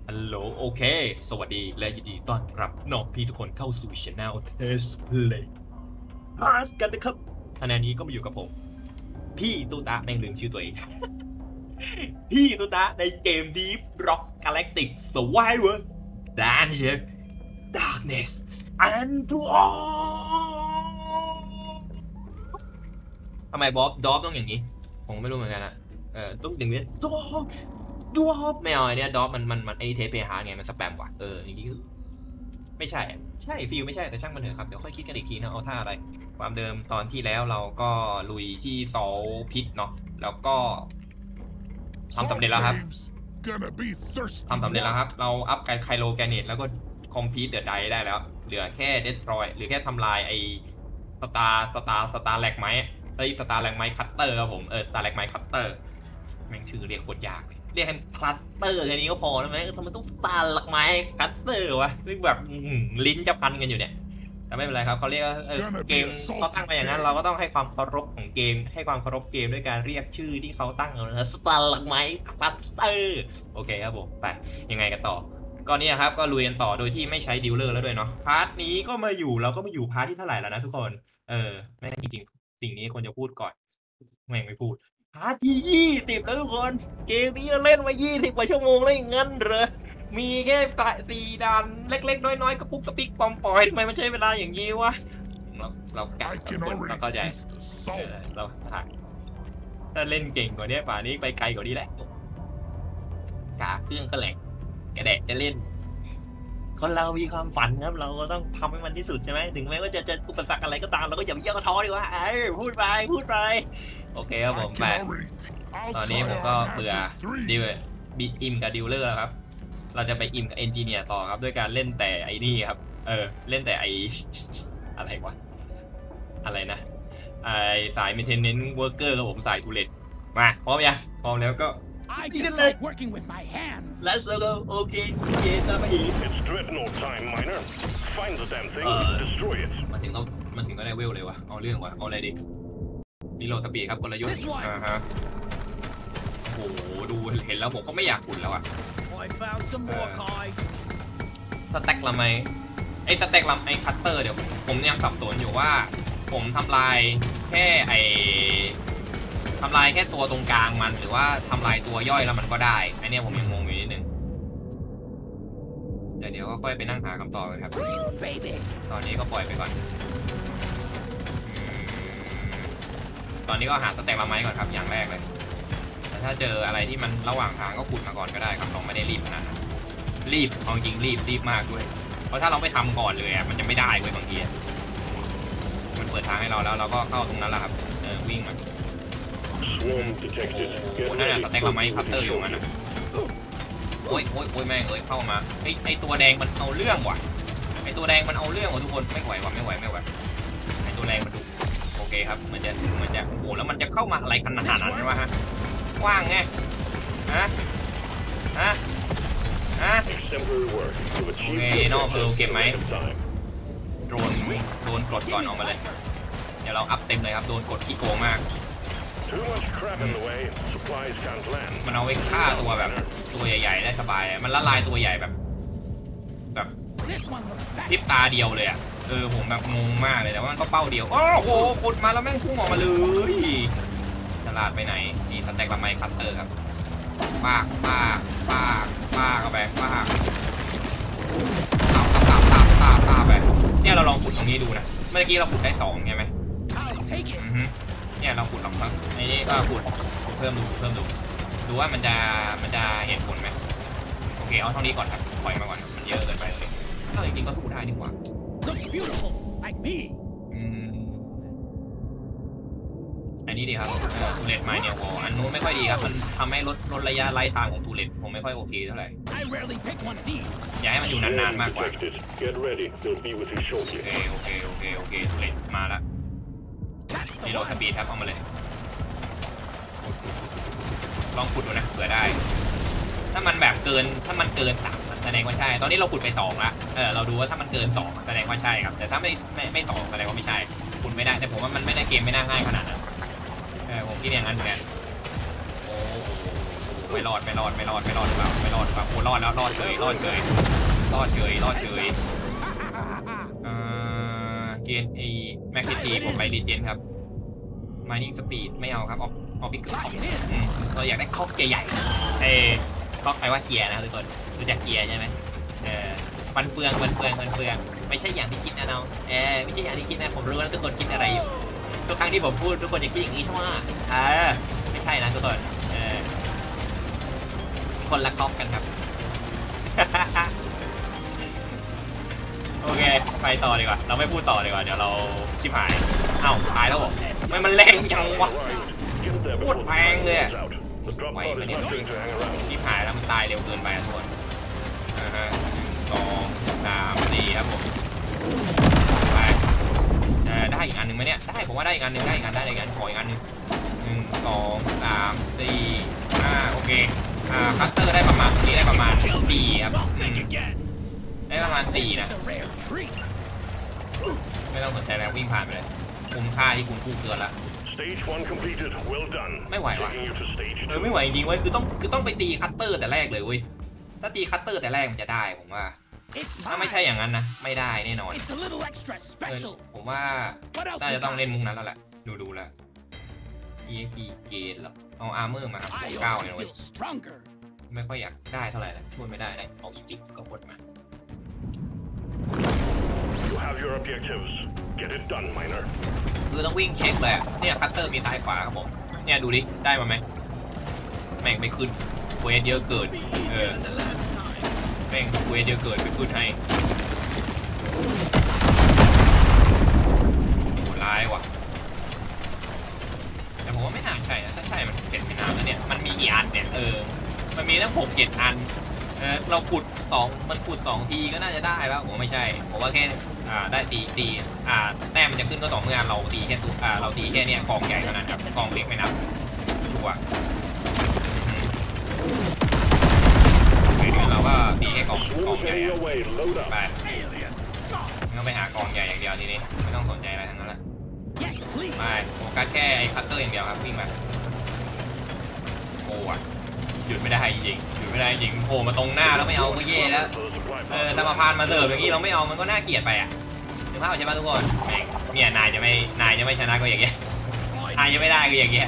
ฮัลโหลโอเคสวัสดีและยินดีต้อนรับน้องพี่ทุกคนเข้าสู่ช anel Test Play พาร์ทกันนะครับขณะนี้ก็มาอยู่กับผมพี่ตูตาแม่งลืมชื่อตัวเอง พี่ตูตาในเกม Deep Rock Galactic Survivor Danger Darkness and Dawn ทำไมบ๊อบดอฟต้องอย่างนี้ผมไม่รู้เหมือนกันอะต้องอย่างนี้ดอฟไม่เอาไอเนี้ยดอฟมันไอเทปเพย์ฮาร์ไงมันสแปมว่ะอย่างนี้ไม่ใช่ฟิลไม่ใช่แต่ช่างมันเถอะครับเดี๋ยวค่อยคิดกันอีกทีนะเอาท่าอะไรความเดิมตอนที่แล้วเราก็ลุยที่เสาพิษเนาะแล้วก็ทำสำเร็จแล้วครับเราอัพไคโลแกเนตแล้วก็คอมพิวเตอร์ไดได้แล้วเหลือแค่เดสทรอยหรือแค่ทำลายไอสตาร์แลกไม้สตาร์แลกไม้คัตเตอร์ครับผมสตาร์แลกไม้คัตเตอร์แม่งชื่อเรียกโคตรยากเลยเรียกให้คลัสเตอร์แค่นี้ก็พอแล้วไหมทำไมต้องสตาร์หลักไม้คลัสเตอร์วะเรื่องแบบลิ้นจะพันกันอยู่เนี่ยแต่ไม่เป็นไรครับเขาเรียกเกมเขาตั้งมาอย่างนั้นเราก็ต้องให้ความเคารพของเกมให้ความเคารพเกมด้วยการเรียกชื่อที่เขาตั้งนะสตาร์หลักไม้คลัสเตอร์โอเคครับผมไปยังไงกันต่อก็นี่ครับก็ลุยกันต่อโดยที่ไม่ใช้ดิวเลอร์แล้วด้วยเนาะพาร์ทนี้ก็มาอยู่เราก็มาอยู่พาร์ทที่เท่าไหร่แล้วนะทุกคนแม่จริงๆสิ่งนี้ควรจะพูดก่อนไม่พูดพาร์ทที่20แล้วทุกคนเกมนี้เล่นมา20 กว่าชั่วโมงแล้วอย่างงั้นเหรอมีแค่4 ด่านเล็กๆน้อยๆกระปุกกระปิกปอมปอยทำไมมันใช้เวลาอย่างนี้วะเรากะเราเข้าใจเราถ้าเล่นเก่งกว่านี้ป่านี้ไปไกลกว่านี้แหละกะเครื่องก็แหลกกระแดะจะเล่นคนเรามีความฝันครับเราก็ต้องทำให้มันที่สุดใช่ไหมถึงแม้ว่าจะอุปสรรคอะไรก็ตามเราก็อย่าไปย่อท้อดีว่าพูดไปโอเคครับผมไปตอนนี้ผมก็เบื่ออิมกับดิวเลอร์ครับเราจะไปอิมกับเอนจิเนียร์ต่อครับด้วยการเล่นแต่ไอ้นี่ครับเล่นแต่ไออะไรวะอะไรนะไอสาย maintenance worker กับผมสายทูเลตมาพร้อมยังพร้อมแล้วก็ I just like working with my hands. Let's go. Okay. ตามมาอีก It's dreadnought time, miner. Find the damn thing. Destroy it. มันถึงก็ได้เวลเลยวะเอาเรื่องวะเอาอะไรดิรีโหลดสปีดครับกลยุทธ์ฮะโอ้โหดูเห็นแล้วผมก็ไม่อยากขุดแล้วอ่ะสแต็กละไหมไอ้สแต็กละไอ้คัตเตอร์เดี๋ยวผมยังสับสนอยู่ว่าผมทำลายแค่แค่ตัวตรงกลางมันหรือว่าทำลายตัวย่อยแล้วมันก็ได้ไอเนี้ยผมยังงงอยู่นิดนึงแต่เดี๋ยวก็ค่อยไปนั่งหาคำตอบกันครับตอนนี้ก็ปล่อยไปก่อนตอนนี้ก็หาสแต็กละไม้ก่อนครับอย่างแรกเลยแต่ถ้าเจออะไรที่มันระหว่างทางก็ขุดมาก่อนก็ได้ครับเราไม่ได้รีบขนาดนั้นรีบเอาจริงรีบมากด้วยเพราะถ้าเราไม่ทำก่อนเลยมันจะไม่ได้เว้ยบางทีมันเปิดทางให้เราแล้วเราก็เข้าตรงนั้นแหละครับวิ่งมาโอ้นั่นแหละสแต็กละไม้คัตเตอร์อยู่มันนะโอ้ยแม่งเข้ามาไอตัวแดงมันเอาเรื่องว่ะไอตัวแดงมันเอาเรื่องว่ะทุกคนไม่ไหวไอตัวแดงมันดุโอเคครับมันจะโอ้แล้วมันจะเข้ามาอะไรขนาดนั้นวะฮะกว้างไงฮะโอเคนอกเก็บไหมโดนกดก่อนออกมาเลยเดี๋ยวเราอัพเต็มเลยครับโดนกดขี้โกงมากมันเอาไว้ฆ่าตัวแบบตัวใหญ่ๆได้สบายมันละลายตัวใหญ่แบบพริบตาเดียวเลยผมแบบงงมากเลยแต่ว่ามันก็เป้าเดียวโอ้โหกดมาแล้วแม่งพุ่งออกมาเลยฉลาดไปไหนนี่สแต็กละไมคัตเตอร์ครับป้าเข้าไปป้าไปเนี่ยเราลองขุดตรงนี้ดูนะเมื่อกี้เราขุดได้2ใช่ไหมเนี่ยเราขุดลองครับไอ้นี่ก็ขุดเพิ่มดูว่ามันจะเห็นผลไหมโอเคเอาเท่านี้ก่อนครับปล่อยมาก่อนมันเยอะเกินไปเลยถ้าจริงๆก็สู้ได้ดีกว่าอันนี้ดีครับทูเลตไมเนี่ยวออันนู้นไม่ค่อยดีครับมันทำให้ลดระยะไล่ทางของทูเลตผมไม่ค่อยโอเคเท่าไหร่อย่าให้มันอยู่นานๆมากกว่าโอเคทูเลตมาแล้วนี่เราสปีดครับเอามาเลยลองขุดดูนะเผื่อได้ถ้ามันเกิน3แสดงว่าใช่ตอนนี้เราขุดไป2ละเราดูว่าถ้ามันเกิน2แสดงว่าใช่ครับแต่ถ้าไม่2แสดงว่าไม่ใช่ขุดไม่ได้แต่ผมว่ามันไม่ได้เกมไม่น่าง่ายขนาดนั้นผมคิดอย่างนั้นเหมือนกันโอ้ไม่รอดไม่รอดไม่รอดไม่รอดเปล่าไม่รอดเปล่าโอ้รอดแล้วรอดเฉยรอดเฉยรอดเฉยรอดเฉยเกณฑ์แม็กซิทีผมไปดีเจนครับ mining speed ไม่เอาครับเอาพิกเกอร์เราอยากได้คอกใหญ่ๆคอกแปลว่าเกียร์นะทุกคนรู้จักเกียร์ใช่ไหมฟันเฟืองไม่ใช่อย่างที่คิดนะน้องไม่ใช่อย่างที่คิดนะผมรู้ว่าทุกคนคิดอะไรอยู่ทุกครั้งที่ผมพูดทุกคนจะคิดอย่างนี้ใช่ไหมไม่ใช่นะทุกคนคนละคอกกันครับ โอเคไปต่อดีกว่าเราไม่พูดต่อดีกว่าเดี๋ยวเราชิบหายเอ้าตายแล้วผมไม่มันแรงจังวะโคตรแพงเลยไหวไหมเนี่ยชิบหายแล้วมันตายเร็วเกินไปทุกคน2 3 4ครับผมไปได้อีกอันหนึ่งไหมเนี่ยได้ผมว่าได้อีกอันหนึ่งได้อีกอันขออีกอันหนึ่ง1 2 3 4 5โอเคคัตเตอร์ได้ประมาณนี้ได้ประมาณ4ครับได้ประมาณ4นะไม่ต้องสนใจแล้ววิ่งผ่านไปเลยคุ้มค่าที่คุณพูดเกินละไม่ไหววะไม่ไหวจริงๆเว้ยคือต้องไปตีคัตเตอร์แต่แรกเลยเว้ยถ้าตีคัตเตอร์แต่แรกมันจะได้ผมว่าถ้าไม่ใช่อย่างนั้นนะไม่ได้แน่นอนผมว่าน่าจะต้องเล่นมุกนั้นแล้วแหละดูแล้ว EXP เกณฑ์หรอเอาอาร์เมอร์มาครับ9เนี่ยเว้ยไม่ค่อยอยากได้เท่าไหร่ช่วยไม่ได้เอาอีจิกก็กดมาคือต้องวิ่งเช็คเลยเนี่ยคัตเตอร์มีซ้ายขวาครับผมเนี่ยดูดิได้มาไหมแม่งไม่ขึ้นเวทเยอะเกินแม่งเวทเยอะเกินไปขึ้นให้โหร้ายว่ะแต่ผมว่าไม่น่าใช่นะถ้าใช่มันเป็นไม่นานแล้วเนี่ยมันมีกี่อันเนี่ยมันมีตั้ง6-7 อันเราขุดมันขุด2 ทีก็น่าจะได้แล้วผมไม่ใช่ผมว่าแค่ได้ตีแต้มมันจะขึ้นก็ต่อเมื่อเราตีแค่เราตีแค่นี้กองใหญ่ขนาดครับกองเล็กไม่นับชัวร์เราก็ตีแค่กองใหญ่ไปไม่ต้องไปหากองใหญ่อย่างเดียวทีนี้ไม่ต้องสนใจอะไรทั้งนั้นแหละไปโฟกัสแค่คัตเตอร์อย่างเดียวครับวิ่งมาโอ้ะหยุดไม่ได้จริงโผล่มาตรงหน้าแล้วไม่เอาก็เย่แล้วถ้ามาพานมาเสิร์ฟอย่างนี้เราไม่เอามันก็น่าเกลียดไปถึงภาพใช่ไหมทุกคนเนี่ยนายจะไม่ชนะก็อย่างเงี้ยนายจะไม่ได้ก็อย่างเงี้ย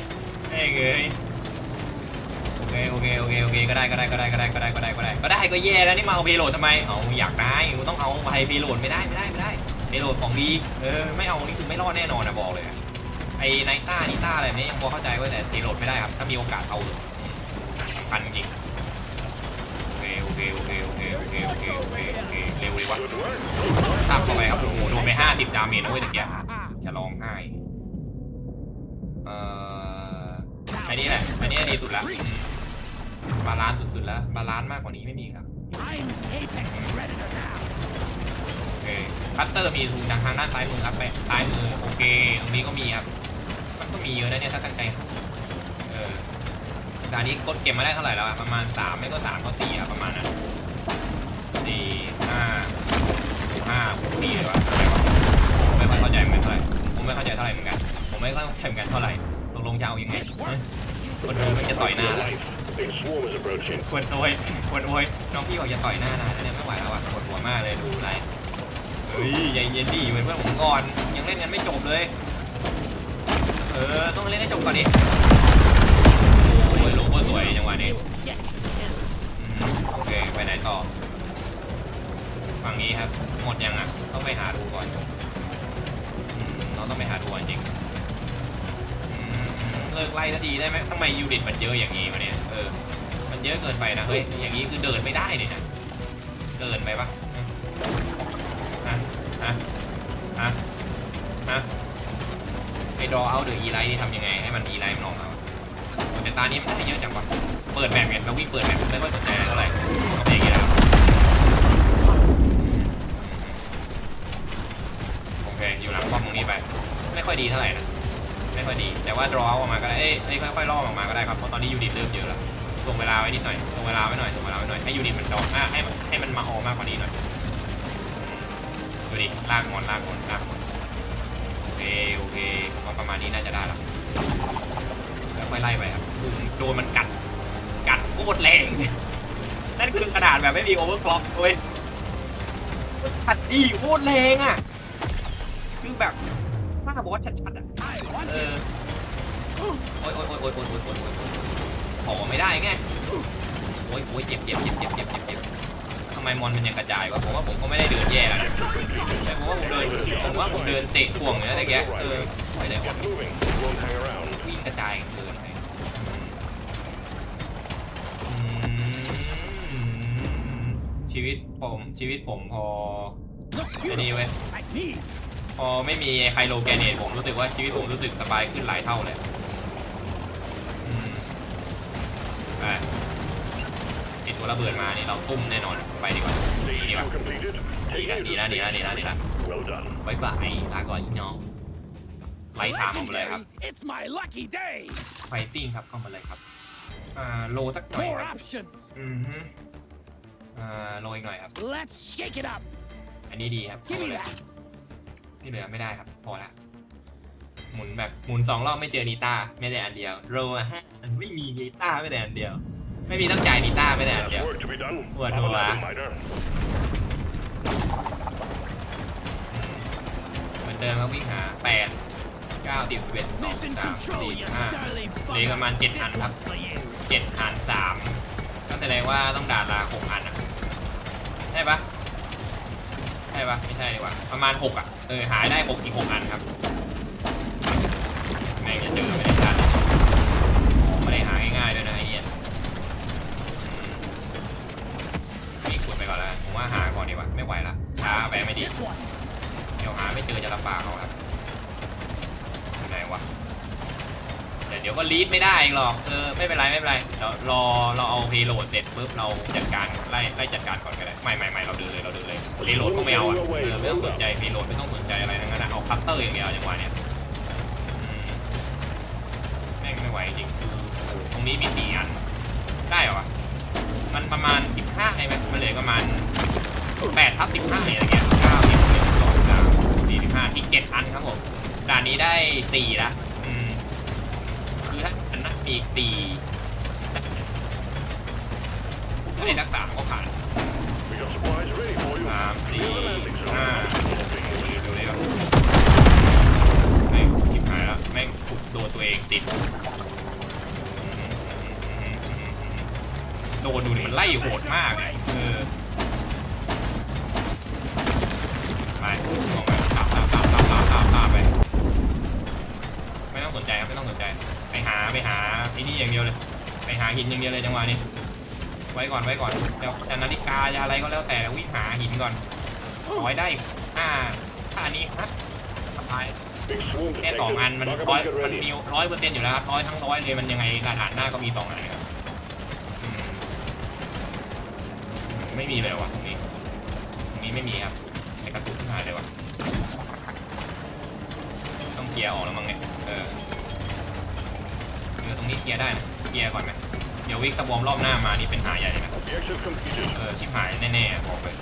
โอเคก็ได้ก็แย่แล้วนี่มาเอาเพโลดทำไมเอาอยากได้กูต้องเอาไปเพโลดไม่ได้เพโลดของดีไม่เอานี่คือไม่รอดแน่นอนนะบอกเลยไอ้ไนต้าอะไรนี้ยังพอเข้าใจว่าแต่เพโลดไม่ได้ครับถ้ามีโอกาสเอาสำคัญจริงโอเคเร็วเลยวะตับเข้าไปครับโอ้โหโดนไป50 ดาเมจนะเว้ยตะเกียบจะร้องไห้อันนี้แหละอันนี้ดีสุดละบาลานซ์สุดๆแล้วบาลานซ์มากกว่านี้ไม่มีครับโอเคคัตเตอร์มีถูกทางด้านซ้ายมือครับซ้ายมือโอเคตรงนี้ก็มีครับมันก็มีเยอะนะเนี่ยถ้าตั้งใจการนี้กดเก็บมาได้เท่าไหร่แล้วประมาณ3ไม่ก็3ก็4อะประมาณนั้น4 5 4เลยวะไม่ค่อยเข้าใจเหมือนเท่าไหร่ผมไม่เข้าใจเท่าไหร่เหมือนกันผมไม่เข้าใจเหมือนกันเท่าไหร่ตกลงจะเอายังไงคนดูมันจะต่อยหน้าแล้วคนโวยน้องพี่บอกจะต่อยหน้านานแล้วเนี่ยไม่ไหวแล้วอ่ะปวดหัวมากเลยดูอะไรใจเย็นดิเป็นเพื่อนผมก่อนยังเล่นกันไม่จบเลยต้องเล่นให้จบก่อนดิโอ้ยลงก็สวยจังหวะนี้โอเคไปไหนต่อฝั่งนี้ครับหมดยังอ่ะต้องไปหาดูก่อนเราต้องไปหาดูก่อนจริงเลิกไล่สักทีได้ไหมทำไมยูนิตมันเยอะอย่างนี้วะเนี่ยมันเยอะเกินไปนะเฮ้ยอย่างนี้คือเดินไม่ได้เลยนะเกินไปปะไอ้ดอเอาเดอะอีไลท์นี่ทำยังไงให้มันอีไลท์มันออกมาแต่ตานี้มันได้เยอะจังวะเปิดแบบเนี่ยเราวิ่งเปิดแบบไม่ค่อยสนใจเท่าไหร่ก็เป็นอย่างนี้แหละโอเคอยู่หลังป้อมตรงนี้ไปไม่ค่อยดีเท่าไหร่นะไม่ค่อยดีแต่ว่า draw ออกมาก็ได้ค่อยๆล่อออกมาก็ได้ครับเพราะตอนนี้ยูนิตเริ่มเยอะแล้วส่งเวลาไว้นิดหน่อยส่งเวลาไว้หน่อยให้ยูนิตมันดอกให้มันมาออกมากกว่านี้หน่อยดูดิลากงอนโอเคผมว่าประมาณนี้น่าจะได้แล้วค่อยไล่ไปครับโดนมันกัดกัดโคตรแรงนั่นคือขนาดแบบไม่มีโอเวอร์คล็อกเว้ยขัดดีโคตรแรงอ่ะคือแบบหน้าบอสชัดๆอ่ะโอ้ยขอไม่ได้ไงโอ้ยเจ็บทำไมมอนมันยังกระจายวะผมว่าผมก็ไม่ได้เดินแย่แล้วนะแต่ผมว่าผมเดินเตะข่วงเนี่ยแต่แกไม่ได้วิ่งกระจายเกินไปชีวิตผมพอจะดีเว้ยพอไม่มีไคโลแกเนตผมรู้สึกว่าชีวิตผมรู้สึกสบายขึ้นหลายเท่าเลยติดตัวระเบิดมานี่เราตุ้มแน่นอนไปดีกว่าดีแล้วบายบายลาก่อนพี่น้องไล่ถามออกมาเลยครับไฟติ้งครับเข้ามาเลยครับโลสักหน่อยครับโลอีกหน่อยครับอันนี้ดีครับเข้ามาเลยนี่เหลือไม่ได้ครับพอละหมุน2 รอบไม่เจอนีต้าไม่ได้อันเดียวโล5 อันไม่มีนีต้าไม่ได้อันเดียวไม่มีต้องจ่ายนีต้าไม่ได้อันเดียวปวดหัวเหมือนเดิมครับวิ่งหา8 9 10 11 12 13 14 15เหลือประมาณ7 อันครับ7 อัน 3ก็แสดงว่าต้องด่าลา6 อันนะใช่ปะไม่ใช่ดีกว่าประมาณ6อ่ะหายได้6อีก6 อันครับแม่งจะเจอไม่ได้ทันไม่ได้หาง่ายๆด้วยนะไอ้เนี่ยนี่กดไปก่อนแล้วผมว่าหาก่อนดีกว่าไม่ไหวละช้าไปไม่ดีเดี๋ยวหาไม่เจอจะลำบากเขาครับไหนวะเดี๋ยวก็ลีดไม่ได้หรอกไม่เป็นไรเราเอาเพโลดเสร็จปุ๊บเราจัดการไล่จัดการก่อนก็ได้ไม่เราเดินเลยเพโลดก็ไม่เอาอ่ะไม่ต้องสนใจเพโลดไม่ต้องสนใจอะไรทั้งนั้นเอาคัตเตอร์อย่างเดียวจังหวะเนี้ยแม่งไม่ไหวจริงตรงนี้มี4 อันได้เหรอมันประมาณ15ใช่ไหมมันเหลือประมาณ8/15อะไรเงี้ย9 10 11 12 13 14 15อีก7 อันครับผมด่านนี้ได้4ละคือถ้าอันนั้นมีอีก4ได้สัก3ก็ผ่าน3 4 5ดูเลยครับแม่งทิพหายแล้วแม่งโดนตัวเองติดโดนดูดิมันไล่โหดมากเลยไปลงไปตามไปไม่ต้องสนใจครับไม่ต้องสนใจไปหาไอ้นี่อย่างเดียวเลยไปหาหินอย่างเดียวเลยจังหวะนี้ไว้ก่อนจะนาฬิกาจะอะไรก็แล้วแต่วิ่งหาหินก่อนร้อยได้ถ้าอันนี้สบายแค่2 อันมันมี100%อยู่แล้วครับ100 ทั้ง 100เลยมันยังไงด่านหน้าก็มี2 อันครับไม่มีเลยวะตรงนี้ไม่มีครับไอ้กระตุกหายเลยวะต้องเคลียร์ออกแล้วมั้งเนี่ยตรงนี้เคลียร์ได้นะเคลียร์ก่อนไหมเดี๋ยววิกตะบอมรอบหน้ามานี่เป็นหาใหญ่เลยนะชิบหายแน่ๆบอกเลย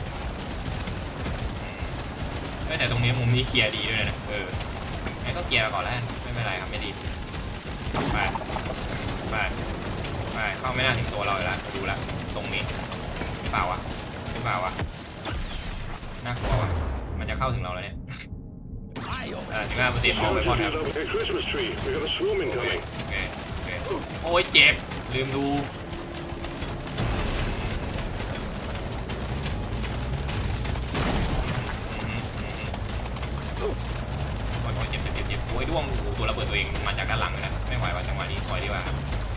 แต่ตรงนี้มุมนี้เคลียร์ดีด้วยนะงั้นก็เคลียร์ก่อนแล้วไม่เป็นไรครับไม่ดีไปเข้าไม่น่าถึงตัวเราเลยละดูละตรงนี้เปล่าวะน่ากลัววะมันจะเข้าถึงเราแล้วเนี่ย15%มองไปก่อนครับโอ้ยเจ็บลืมดูเจ็บโอ้ยด้วงตัวระเบิดตัวเองมาจากด้านหลังเลยนะไม่ไหวว่าจังหวะนี้ถอยดีกว่า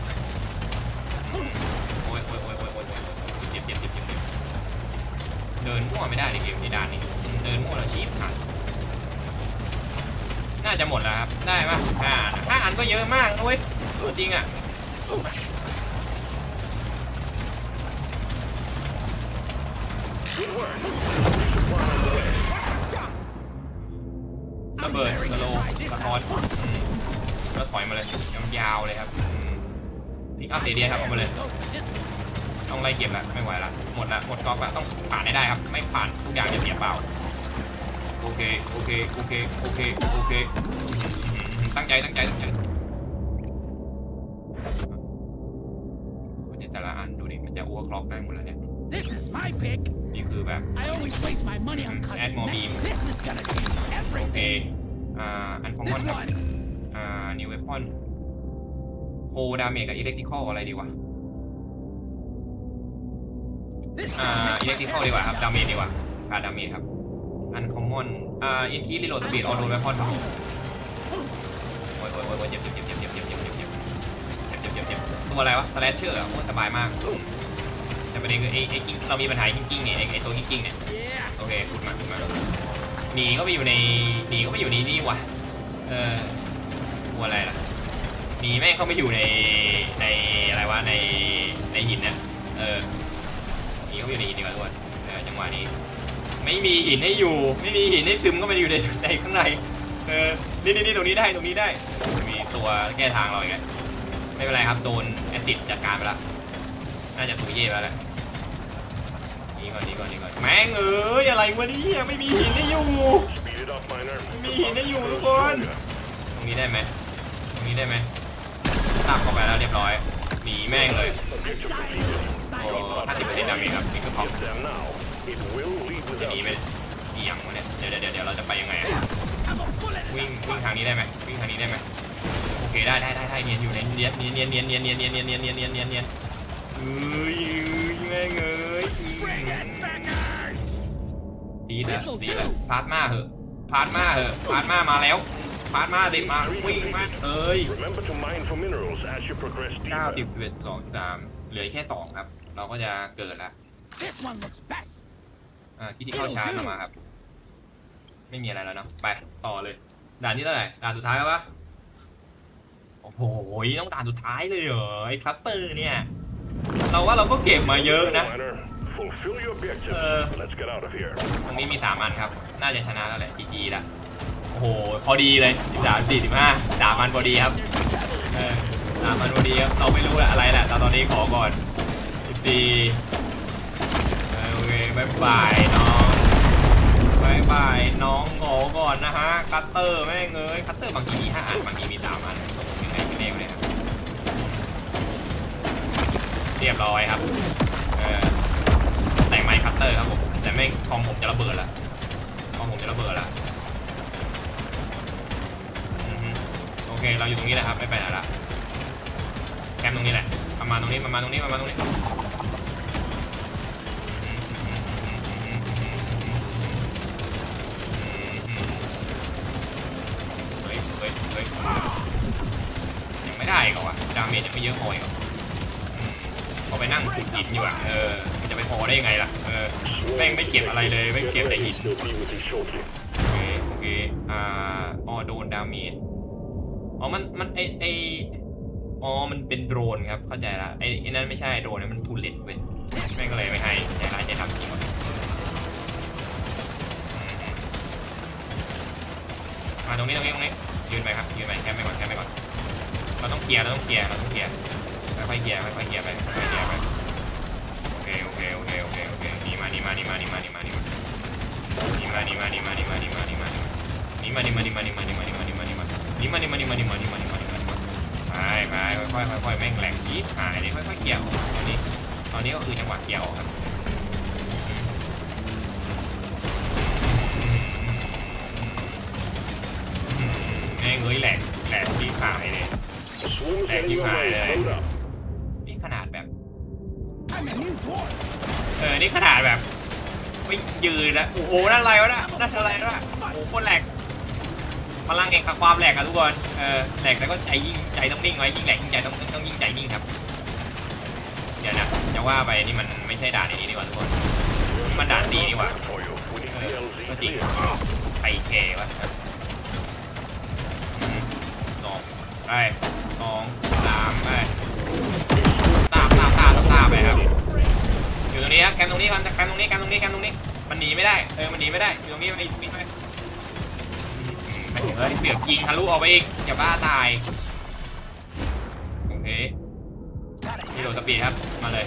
โอ้ยเจ็บเดินมั่วไม่ได้ในเกมที่ด่านนี้เดินมั่วแล้วชีพขาดน่าจะหมดแล้วครับได้ปะ5 อันก็เยอะมากนะเว้ยจริงอ่ะระเบิดสโลสะท้อนแล้วถอยมาเลยยาวเลยครับพิกอัพเดียครับเอามาเลยต้องไล่เก็บแล้วไม่ไหวละหมดก๊อกละต้องผ่านได้ครับไม่ผ่านทุกอย่างจะเสียเปล่าโอเคตั้งใจแต่คล็อกได้หมดแล้วเนี่ย This is my pick. นี่คือแบบ I always waste my money on Add more cosmetics. beam. This is gonna change โอเค everything. อันคอมมอน This ครับ one. new weapon โคดาเมจกับอิเล็กทริคอลอะไรดีวะ This อิเล็กทริคอลดีกว่าครับดาเมจดีกว่าขาดดาเมจครับอันคอมมอนอินคีรีโหลดสปีดออโต้เวพอนครับโอ้ยเจ็บตัวอะไรวะสแลชเชอร์โคตรสบายมากแต่ประเด็นคือไอ้กิ้งเรามีปัญหากิ้งเนี่ยไอ้ตัวกิ้งเนี่ย Yeah. โอเคพูดมาหนีก็ไปอยู่ในนี่วะตัวอะไรล่ะหนีแม่งเข้าไปอยู่ในอะไรวะในหินเนี่ยหนีเข้าไปอยู่ในหินดีกว่าทุกคนจังหวะนี้ไม่มีหินให้อยู่ไม่มีหินให้ซึมก็มาอยู่ในข้างในนี่ตรงนี้ได้มีตัวแก้ทางเราอีกแล้วไม่เป็นไรครับโดนแอซิดจัดการไปแล้วน่าจะถูกเย่ไปแล้วนี่ก่อนแม่งอะไรวะเนี่ยไม่มีหินให้อยู่ Speed it up, miner. มีหินให้อยู่ทุกคนตรงนี้ได้ไหมตักเข้าไปแล้วเรียบร้อยหนีแม่งเลย Objective completed. โอ้50%ดาเมจครับนี่คือของ Get them now. It will leave จะ without หนีไป you. เอียงวะเนี่ยเดี๋ยวเราจะไปยังไง I'm a bullet. วิ่งทางนี้ได้ไหมโอเคได้เนียนอยู่ในเนียนแม่งดีละพาร์ทมาเหอะพาร์ทมามาแล้วพาร์ทมาดิมาวิ่งมา Remember to mine for minerals as you progress 9 deeper. 10 11 2 3เหลือแค่2ครับเราก็จะเกิดแล้ว This one looks best. คิดที่เข้าชาร์จมาครับไม่มีอะไรแล้วเนาะไปต่อเลยด่านนี้เท่าไหร่ด่านสุดท้ายแล้วปะโอ้โหต้องด่านสุดท้ายเลยเหรอไอ้คลัสเตอร์เนี่ยเราว่าเราก็เก็บมาเยอะนะ Miner, fulfill your objective. Let's get out of here. ตรงนี้มี3 อันครับน่าจะชนะแล้วแหละ GG ละโอ้โหพอดีเลย13 45 3 อันพอดีครับ3 อันพอดีครับเราไม่รู้อะไรแหละแต่ตอนนี้ขอก่อน14โอเคบายบายน้องขอก่อนนะฮะคัตเตอร์แม่งคัตเตอร์บางทีมี5 อันบางทีมี3 อันยังไงกันแน่เลยครับเรียบร้อยครับแต่ไมค์คัตเตอร์ครับผมแต่ไม่คอมผมจะระเบิดละโอเคเราอยู่ตรงนี้แหละครับไม่ไปไหนละแคมป์ตรงนี้แหละประมาณตรงนี้ยังไม่ได้ก่อนดาเมจยังไม่เยอะพออีกพอไปนั่งขุดหินอยู่มันจะไปพอได้ยังไงล่ะแม่งไม่เก็บอะไรเลยไม่เก็บแต่หิน Still be with you shortly. โอเคโดนดาเมจมันมันเป็นโดรนครับเข้าใจละไอ้นั่นไม่ใช่โดรนนะมันทูเลตเว้ยแม่งก็เลยไม่ให้ใจร้ายใจทำจริงมาตรงนี้ยืนไปครับแคมไปก่อนเราต้องเคลียร์ค่อยๆเคลียร์ไปโอเคนี่มาไปค่อยแม่งแหลกจี๊ดหายเลยค่อยๆเกี่ยวตอนนี้ก็คือจังหวะเกี่ยวครับแม่งแหลกจี๊ดหายเลย Swarm's heading your way. Load up. นี่ขนาดแบบ I'm a new dwarf. นี่ขนาดแบบไม่ยืนแล้วโอ้โหนั่นอะไรวะโอ้โหโคตรแหลกพลังแห่งความแหลกอะทุกคนแหลกแต่ก็ใจต้องนิ่งไว้ยิ่งแหลกยิ่งใจต้องยิ่งใจนิ่งครับเดี๋ยวนะจะว่าไปนี่มันไม่ใช่ด่านนี้นี่หว่าทุกคนนี่มันด่านดีนี่หว่า For you. We need the LZ ก็จริง clear. ไปแกวะ2 ไป 2 3 ไปตามไปครับอยู่ตรงนี้ครับแคมป์ตรงนี้มันหนีไม่ได้มันหนีไม่ได้อยู่ตรงนี้ไปเสือกยิงทะลุออกไปอีกอย่าบ้าตายโอเคนี่โหลดสปีดครับมาเลย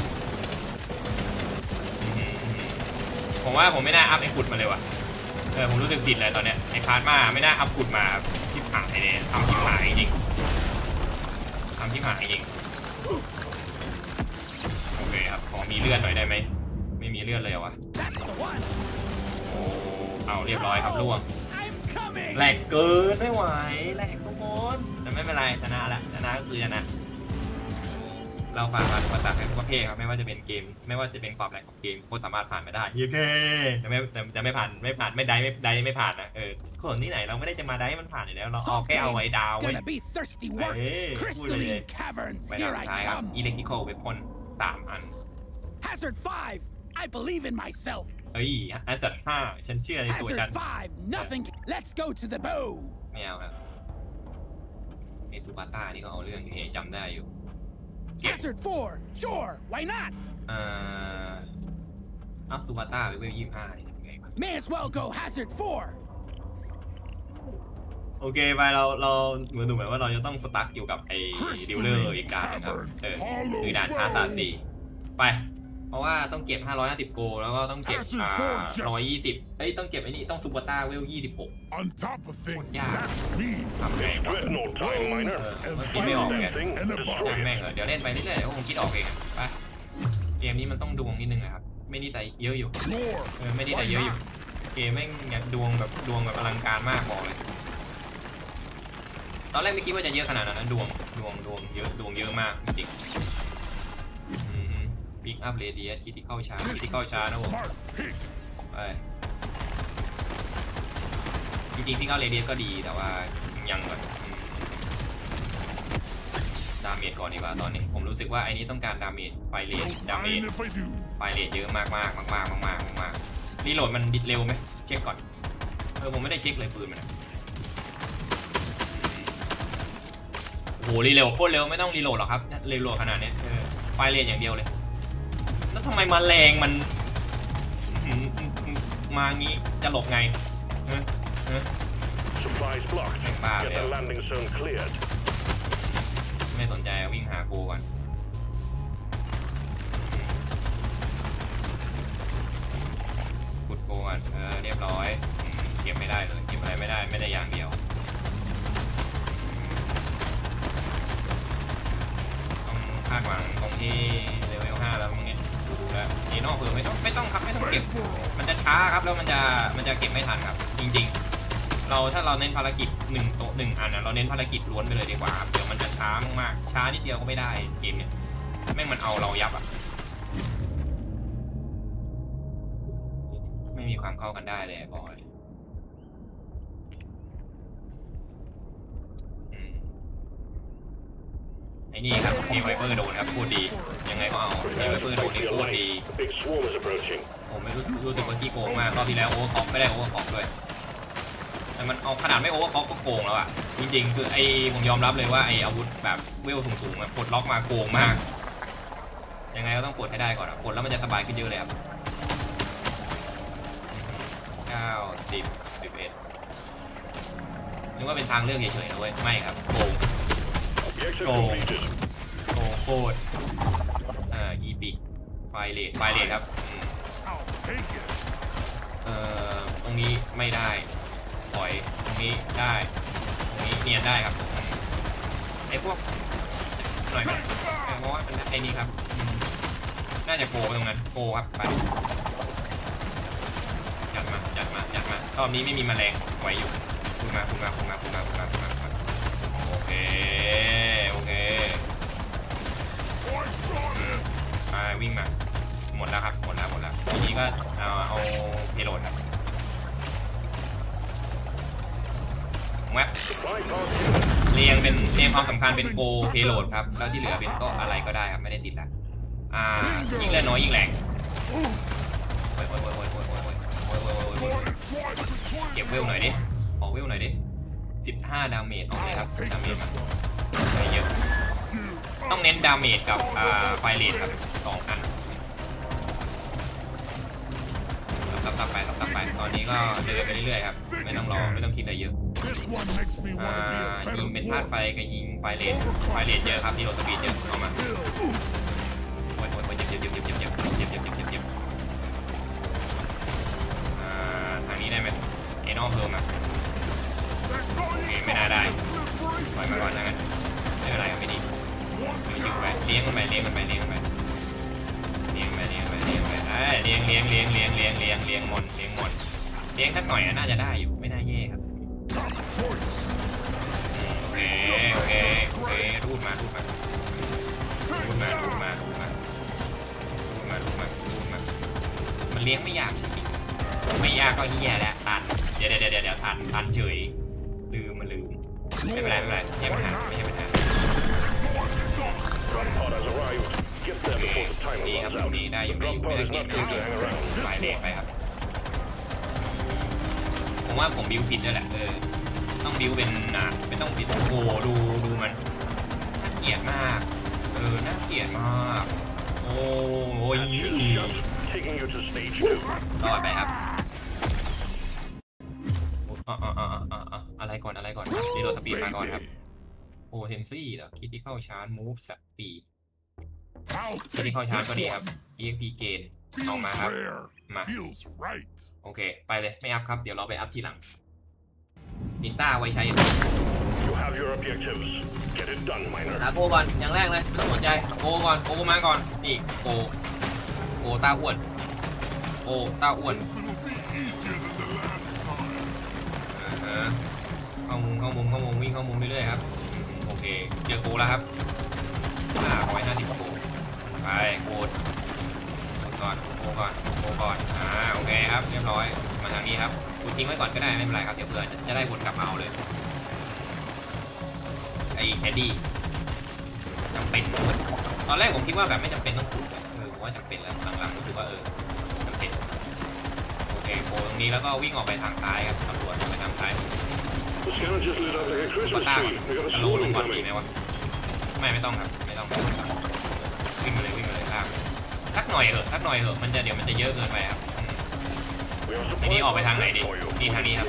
ผมว่าผมไม่น่าอัพไอ้ขุดมาเลยว่ะผมรู้สึกผิดเลยตอนเนี้ยไอ้พาร์ทมาไม่น่าอัพขุดมาที่หายเลยทำที่หายจริงโอเคครับขอมีเลือดหน่อยได้ไหมไม่มีเลือดเลยเหรอวะ That's the one. โอ้เอาเรียบร้อยครับล่วง I'm coming. แหลกเกินไม่ไหวแหลกทุกคนแต่ไม่เป็นไรชนะแหละชนะก็คือชนะเราผ่านมาทุกประสทุกประเภทครับไม่ว่าจะเป็นเกมไม่ว่าจะเป็นความแหลกของเกมโคตรสามารถผ่านมาได้เย้แต่ไม่ผ่านไม่ผ่านนะคนที่ไหนเราไม่ได้จะมาได้มันผ่านอยู่แล้วเราเอา Soft แค่เอาไว้ games ดาวไว้ gonna be thirsty work. Hey, Crystalline caverns. ไป Here ทาง I ท้ายครับ come. อิเล็กทริคอลเวพอน3 อัน Hazard 5. I believe in myself. เฮ้ยอันสัตว์5ฉันเชื่อในตัวฉัน Hazard 5. Nothing. Let's go to the bow. ไม่เอาครับไอซูปาต้านี่ก็เอาเรื่องอยู่จำได้อยู่เก็บ Hazard 4. Sure. Why not? เอาซูปาต้าไปเวล25นี่ทำไงวะ May as well go Hazard 4. โอเคไปเราเหมือนดูเหมือนว่าเราจะต้องสตั๊กอยู่กับไอ้ดิวเลอร์อีกด่านนะครับคือด่านท้าซาซีไปเพราะว่าต้องเก็บ550โกแล้วก็ต้องเก็บ120เอ้ยต้องเก็บไอ้นี่ต้องซูปาต้าเวล26 On top of things, Yeah. that's me. ทำไงวะ Dreadnought time, miner. มันคิดไม่ออก Find ไง that thing and and the destroy ช่างแม่ง it. เดี๋ยวเล่นไปเรื่อยๆเดี๋ยวคงคิดออกเองไปเกมนี้มันต้องดวงนิดนึงอะครับไม่นี่แต่เยอะอยู่ Sure. ไม่ได้แต่เยอะอยู่เกมแม่งเนี่ยดวงแบบอลังการมากบอกเลยตอนแรกไม่คิดว่าจะเยอะขนาดนั้นนะดวงเยอะมากจริงๆปิกอัพเรเดียสคิดที่เข้าช้านะผม Smart pick. ไปจริงๆปิกอัพเรเดียสก็ดีแต่ว่ายังแบบดาเมจก่อนดีกว่าตอนนี้ผมรู้สึกว่าไอ้นี้ต้องการดาเมจไฟเรท Don't ดาเมจ mind if I do. ไฟเรทเยอะมากรีโหลดมันดิดเร็วไหมเช็คก่อนผมไม่ได้เช็คเลยปืนมันโอ้โหรีโหลดโคตรเร็วไม่ต้องรีโหลดหรอกครับรีโหลดขนาดนี้ไฟเรทอย่างเดียวเลยแล้วทำไมมาแรงมันมางี้จะหลบไง Supplies blocked. Wow, Get the yeah. landing zone cleared. ไม่สนใจวิ่งหาโกก่อนขุดโกก่อนเรียบร้อยเก็บไม่ได้เลยเก็บอะไรไม่ได้อย่างเดียวต้องคาดหวังตรงที่เลเวล5แล้วมึงเนี่ยดูแล้วนี่นอกคือไม่ต้องครับไม่ต้องเก็บมันจะช้าครับแล้วมันจะเก็บไม่ทันครับจริงๆถ้าเราเน้นภารกิจ1 อันนะเราเน้นภารกิจล้วนไปเลยดีกว่าเดี๋ยวมันจะช้ามากช้านิดเดียวก็ไม่ได้เกมเนี่ยแม่งมันเอาเรายับอ่ะไม่มีความเข้ากันได้เลยบอกเลยไอ้นี่ครับเทไวเปอร์โดนครับพูดดียังไงก็เอาเทไวเปอร์โดนนี่ Your พูดดี light. A big swarm is approaching. ผมไม่รู้สึกว่าขี้โกงมากรอบที่แล้วโอเวอร์คล็อกไม่ได้โอเวอร์คล็อกด้วยแต่มันเอาขนาดไม่โอเวอร์คล็อกก็โกงแล้วอ่ะจริงๆคือผมยอมรับเลยว่าไออาวุธแบบเวลสูงๆปลดล็อกมาโกงมากยังไงก็ต้องปลดให้ได้ก่อนปลดแล้วมันจะสบายขึ้นเยอะเลยครับ9 10 11นึกว่าเป็นทางเลือกเฉยๆนะเว้ยไม่ครับโกง Objective Oh. completed. โกงโคตรอีพิกไฟเลทครับ I'll take it. ตรงนี้ไม่ได้ถอยตรงนี้ได้ตรงนี้เนียนได้ครับไอ้พวกหน่อยไหมเพราะว่ามันไอ้นี้ครับน่าจะโกไปตรงนั้นโกครับไปจัดมารอบนี้ไม่มีแมลงไหวอยู่คุณมาโอเควิ่งมาหมดแล้วครับหมดแล้วทีนี้ก็เอาเพโลดครับแวบ Supply pod เรียงความสำคัญเป็นโกเพโลดครับแล้วที่เหลือเป็นก็อะไรก็ได้ครับไม่ได้ติดละยิงเล่นน้อยยิงแรงโอ้ยเก็บเวลหน่อยดิขอเวลหน่อยดิ15ดาเมจออกเลยครับดาเมจไม่เยอะต้องเน้นดาเมจกับไฟเรทครับ2 อันตับไปตอนนี้ก็เดินไปเรื่อยๆครับไม่ต้องรอไม่ต้องคิดอะไรเยอะ This one makes me want to be a ยิง better เป็นธาตุไฟ warrior. กับยิงไฟเรทเยอะครับที่โรสปีดเยอะเอามาโอ้ยเจ็บทางนี้ได้ไหมไอ้นอกเพิ่มอ่ะโอเคไม่น่าได้ปล่อยมาก่อนนะงั้นไม่เป็นไรไม่ดีไม่จึงไปเลี้ยงมันไปเลี้ยงมอนเลี้ยงสักหน่อยน่าจะได้อยู่ไม่น่าแย่ครับโอเครูดมามันเลี้ยงไม่ยากจริงๆไม่ยากก็แย่แล้วทันเดี๋ยวทันเฉยลืมไม่เป็นไรไม่ใช่ปัญหาดีครับดีได้อยู่ไม่ได้เกลียดหลายเลขไปครับผมว่าผมบิวผิดด้วยแหละต้องบิวเป็นไม่ต้องบิวโอ้ดูมันน่าเกลียดมากน่าเกลียดมากโอ้ยรอดไปครับอะไรก่อนรีโหลดสปีดมาก่อนครับโอ้เทนซี่เหรอคิดที่เข้าชาร์จมูฟสปีดคิดที่เข้าชาร์จก็ดีครับ EXP เกณฑ์เอามาครับมาโอเคไปเลยไม่อัพครับเดี๋ยวเราไปอัพทีหลังนิต้าไว้ใช้หาโกก่อนอย่างแรกเลยต้องสนใจโกก่อนโกมาก่อนนี่โกต้าอ้วนเข้ามุมวิ่งเข้ามุมเรื่อยๆครับโอเคเจอโกแล้วครับ150โกไปโกก่อนโอเคครับเรียบร้อยมาทางนี้ครับคุณทิ้งไว้ก่อนก็ได้ไม่เป็นไรครับเดี๋ยวเพื่อนจะได้วนกลับมาเอาเลยไอ้แคดดี้จำเป็นตอนแรกผมคิดว่าแบบไม่จำเป็นต้องขุดผมว่าจำเป็นแล้วหลังๆรู้สึกว่าจำเป็นโอเคโกตรงนี้แล้วก็วิ่งออกไปทางซ้ายครับตำรวจไปทางซ้ายก็ตั้งกระโดดลงก่อนดีไหมวะไม่ต้องครับไม่ต้องวิ่งมาเลยครับสักหน่อยเหอะมันจะเดี๋ยวมันจะเยอะเกินไปครับทีนี้ออกไปทางไหนดีนี่ทางนี้ครับ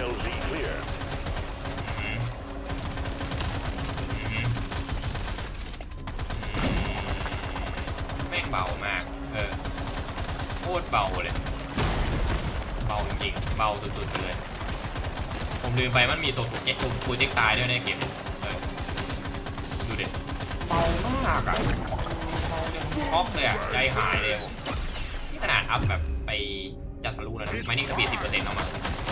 แม่งเบามากโคตรเบาเลยเบาจริงเบาสุดๆเลยผมลืมไปมันมีตัวโปรเจกต์ตายด้วยในเกมดูดิเบามากอะช็อกเลยอะใจหายเลยผมนี่ขนาดอัพแบบไปจัดทะลุแล้วนะไม่นิ่งสปีด 10% เอามา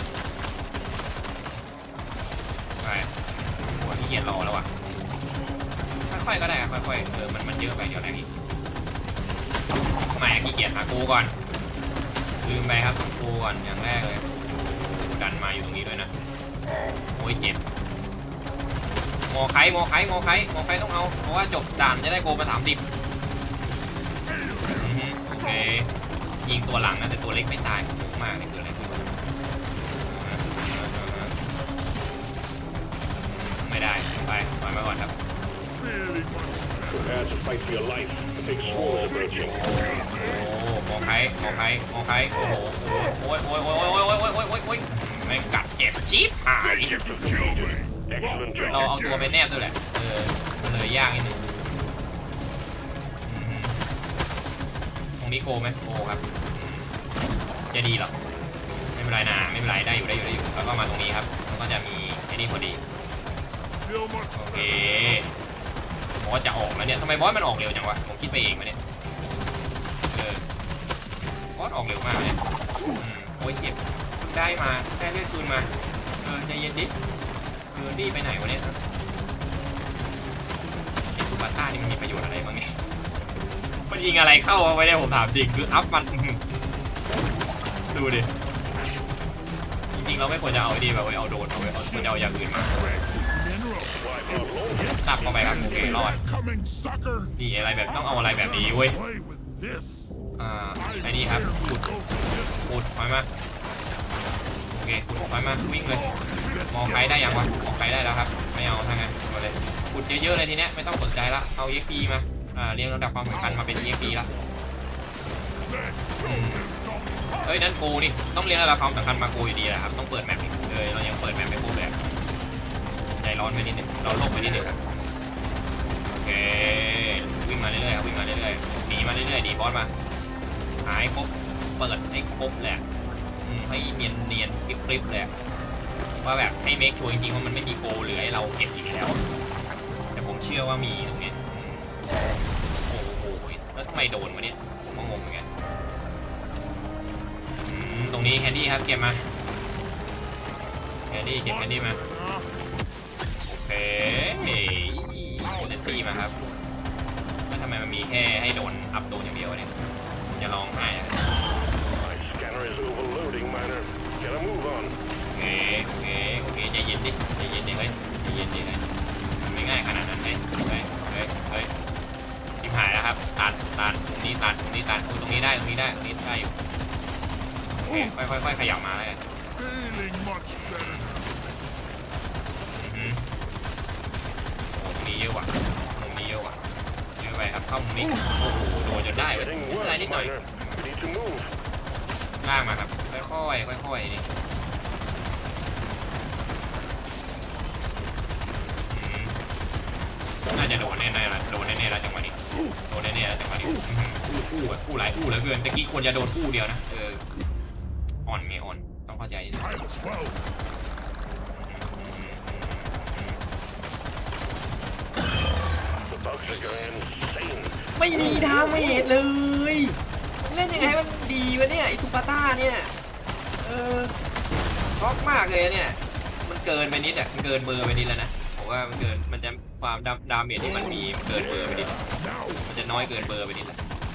ไปโอ้ยที่เกียจรอแล้วอะค่อยๆก็ได้ครับค่อยๆมันเยอะไปเดี๋ยวแรงอีกทำไมขี้เกียจหากูก่อนลืมไปครับกูก่อนอย่างแรกเลยดันมาอยู่ตรงนี้ด้วยนะโอ้ยเจ็บโมไคต้องเอาเพราะว่าจบด่านจะได้โกมา30โอเคยิงตัวหลังนะแต่ตัวเล็กไม่ตายโหมากเลยเกิดอะไรขึ้นไม่ได้ไปถอยมาก่อนครับโอ้โมไคโอ้โหโอ้ยแม่งกัดเจ็บจี๊บหายเราเอาตัวไปแนบด้วยแหละเลยยากนิดนึงตรงนี้โกไหมโกครับจะดีหรอไม่เป็นไรนะไม่เป็นไรได้อยู่แล้วก็มาตรงนี้ครับแล้วก็จะมีไอ้นี่พอดีโอเคบอสจะออกแล้วเนี่ยทำไมบอสมันออกเร็วจังวะผมคิดไปเองมาเนี่ยบอสออกเร็วมากเนี่ยโอ้ยเจ็บได้มาแค่เลือดคืนมาใจเย็นดิดีไปไหนวะเนี่ยไอ้ซูบาต้านี่มันมีประโยชน์อะไรบ้างเนี่ยมันยิงอะไรเข้าเอาไว้เนี่ยผมถามจริงคืออัพมันดูดิจริงๆเราไม่ควรจะเอาไอ้ดีแบบเอาโดนเอาควรจะเอาอย่างอื่นมาตับเข้าไปครับโอเครอดนี่อะไรแบบต้องเอาอะไรแบบนี้เว้ยไอ้นี่ครับขุดไปมาโอเคขุดไปมาวิ่งเลยมองใครได้ยังวะมองใครได้แล้วครับไม่เอาทางนั้นมาเลยขุดเยอะๆเลยทีเนี้ยไม่ต้องสนใจละเอา EXP มาเรียงระดับความสำคัญมาเป็น EXP ละเฮ้ยนั่นกูนี่ต้องเรียงระดับความสำคัญมากูอยู่ดีแหละครับต้องเปิดแมปเลยเรายังเปิดแมปไม่พูดเลยใจร้อนไปนิดนึงเราโลภไปนิดนึงครับโอเควิ่งมาเรื่อยๆครับวิ่งมาเรื่อยๆหนีมาเรื่อยๆดีบอสมาหายครบเปิดให้ครบแหละให้เนียนคลิปเลยว่าแบบให้เมคชัวร์จริงๆว่ามันไม่มีโกเหลือให้เราเก็บอีกแล้วแต่ผมเชื่อว่ามีตรงนี้โอ้โหแล้วทำไมโดนวะเนี่ยผมก็งงเหมือนกันรงนี้แคนดี้ครับเก็บมาแคนดี้เก็บแคนดี้มาโอเคเล่นซี่มาครับแล้วทำไมมันมีแค่ให้โดนอัพโดนอย่างเดียวเนี่ยจะร้องไห้อะ My scanner is overloading, Miner. Get a move on. โอเคใจเย็นดิเฮ้ยใจเย็นดิมันไม่ง่ายขนาดนั้นเลยเฮ้ยทิมหายแล้วครับตัดตรงนี้ตัดตรงนี้ได้อยู่โอเคค่อยขยับมาเลย Feeling much better. โอ้ตรงนี้เยอะว่ะเยอะไปครับเข้ามุมนี้โอ้โหโดนจนได้เลย Getting ไม่เป็นไร work, นิดหน่อย Miner. We need to move. ลากมาครับค่อยนี่น่าจะโดนแน่ๆแล้วจังหวะนี้คู่หลายคู่เหลือเกินตะกี้ควรจะโดนคู่เดียวนะอ่อนต้องเข้าใจ Might as well. The bugs are going insane. ไม่มีดาเมจเลยเล่นยังไงให้มันดีวะเนี่ยไอซูปาต้าเนี่ยช็อกมากเลยเนี่ยมันเกินไปนิดอ่ะมันเกินเบอร์ไปนิดแล้วนะผมว่ามันจะความดาเมจที่มันมีเกินเบอร์ไปนิดมันจะน้อยเกินเบอร์ไปนิดแล้ว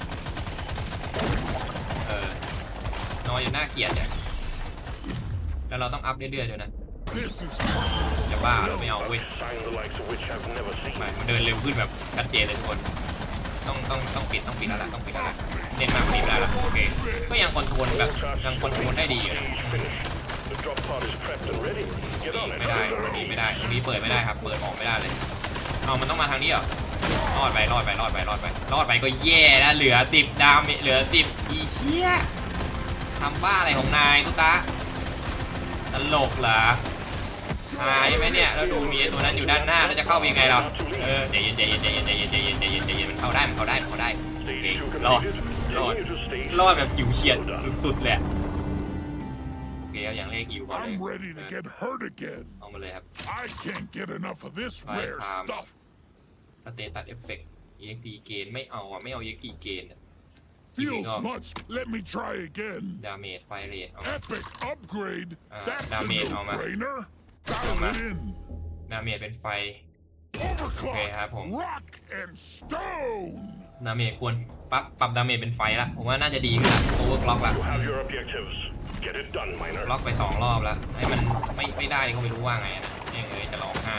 น้อยจนน่าเกลียดเนี่ยแล้วเราต้องอัพเรื่อยๆด้วยนะ This is จะบ้าเราไม่เอาเว้ย Sign the likes of which I've never seen. มันเดินเร็วขึ้นแบบชัดเจนเลยทุกคนต้องปิดแล้วล่ะเน้นมากกว่านี้ไม่ได้ละโอเคก็ยังคอนโทรลได้ดีอยู่นะ Finished. The drop pod is prepped and ready. Get on it. ไม่ได้ตรงนี้เปิดไม่ได้ครับเปิดออกไม่ได้เลยเอามันต้องมาทางนี้เหรอรอดไปก็แย่แล้วเหลือ10ดาวเหลือ10อีเชี่ยทำบ้าอะไรของนายตุ๊ตะตลกเหรอหายไหมเนี่ยแล้วดูมีตัวนั้นอยู่ด้านหน้าแล้วจะเข้ายังไงเราใจเย็นมันเข้าได้โอเค Stage 2 รอด completed. Continue to stage รอดแบบจิ๋วเฉียดสุดๆเลยโอเคเอาอย่างเลขกิวก่อนเลย I'm ready to get hurt again. เอามาเลยครับ I can't get enough of this Right, rare stuff. สเตตัสเอฟเฟกต์ EXP เกณฑ์ไม่เอาEXP เกณฑ์ Feels much. Let me try again. ดาเมจไฟเรทเอา Epic upgrade. That's a damage, no-brainer. Dial it in. ดาเมจเป็นไฟ Overclock. have ผม Rock and stone. ดาเมจควรปรับดาเมจเป็นไฟละผมว่าน่าจะดีขึ้นละโอเวอร์คล็อกละ You have your objectives. Get it done, Miner. ล็อกไป2 รอบแล้วให้มันไม่ได้ก็ไม่รู้ว่าไงนะจะร้องไห้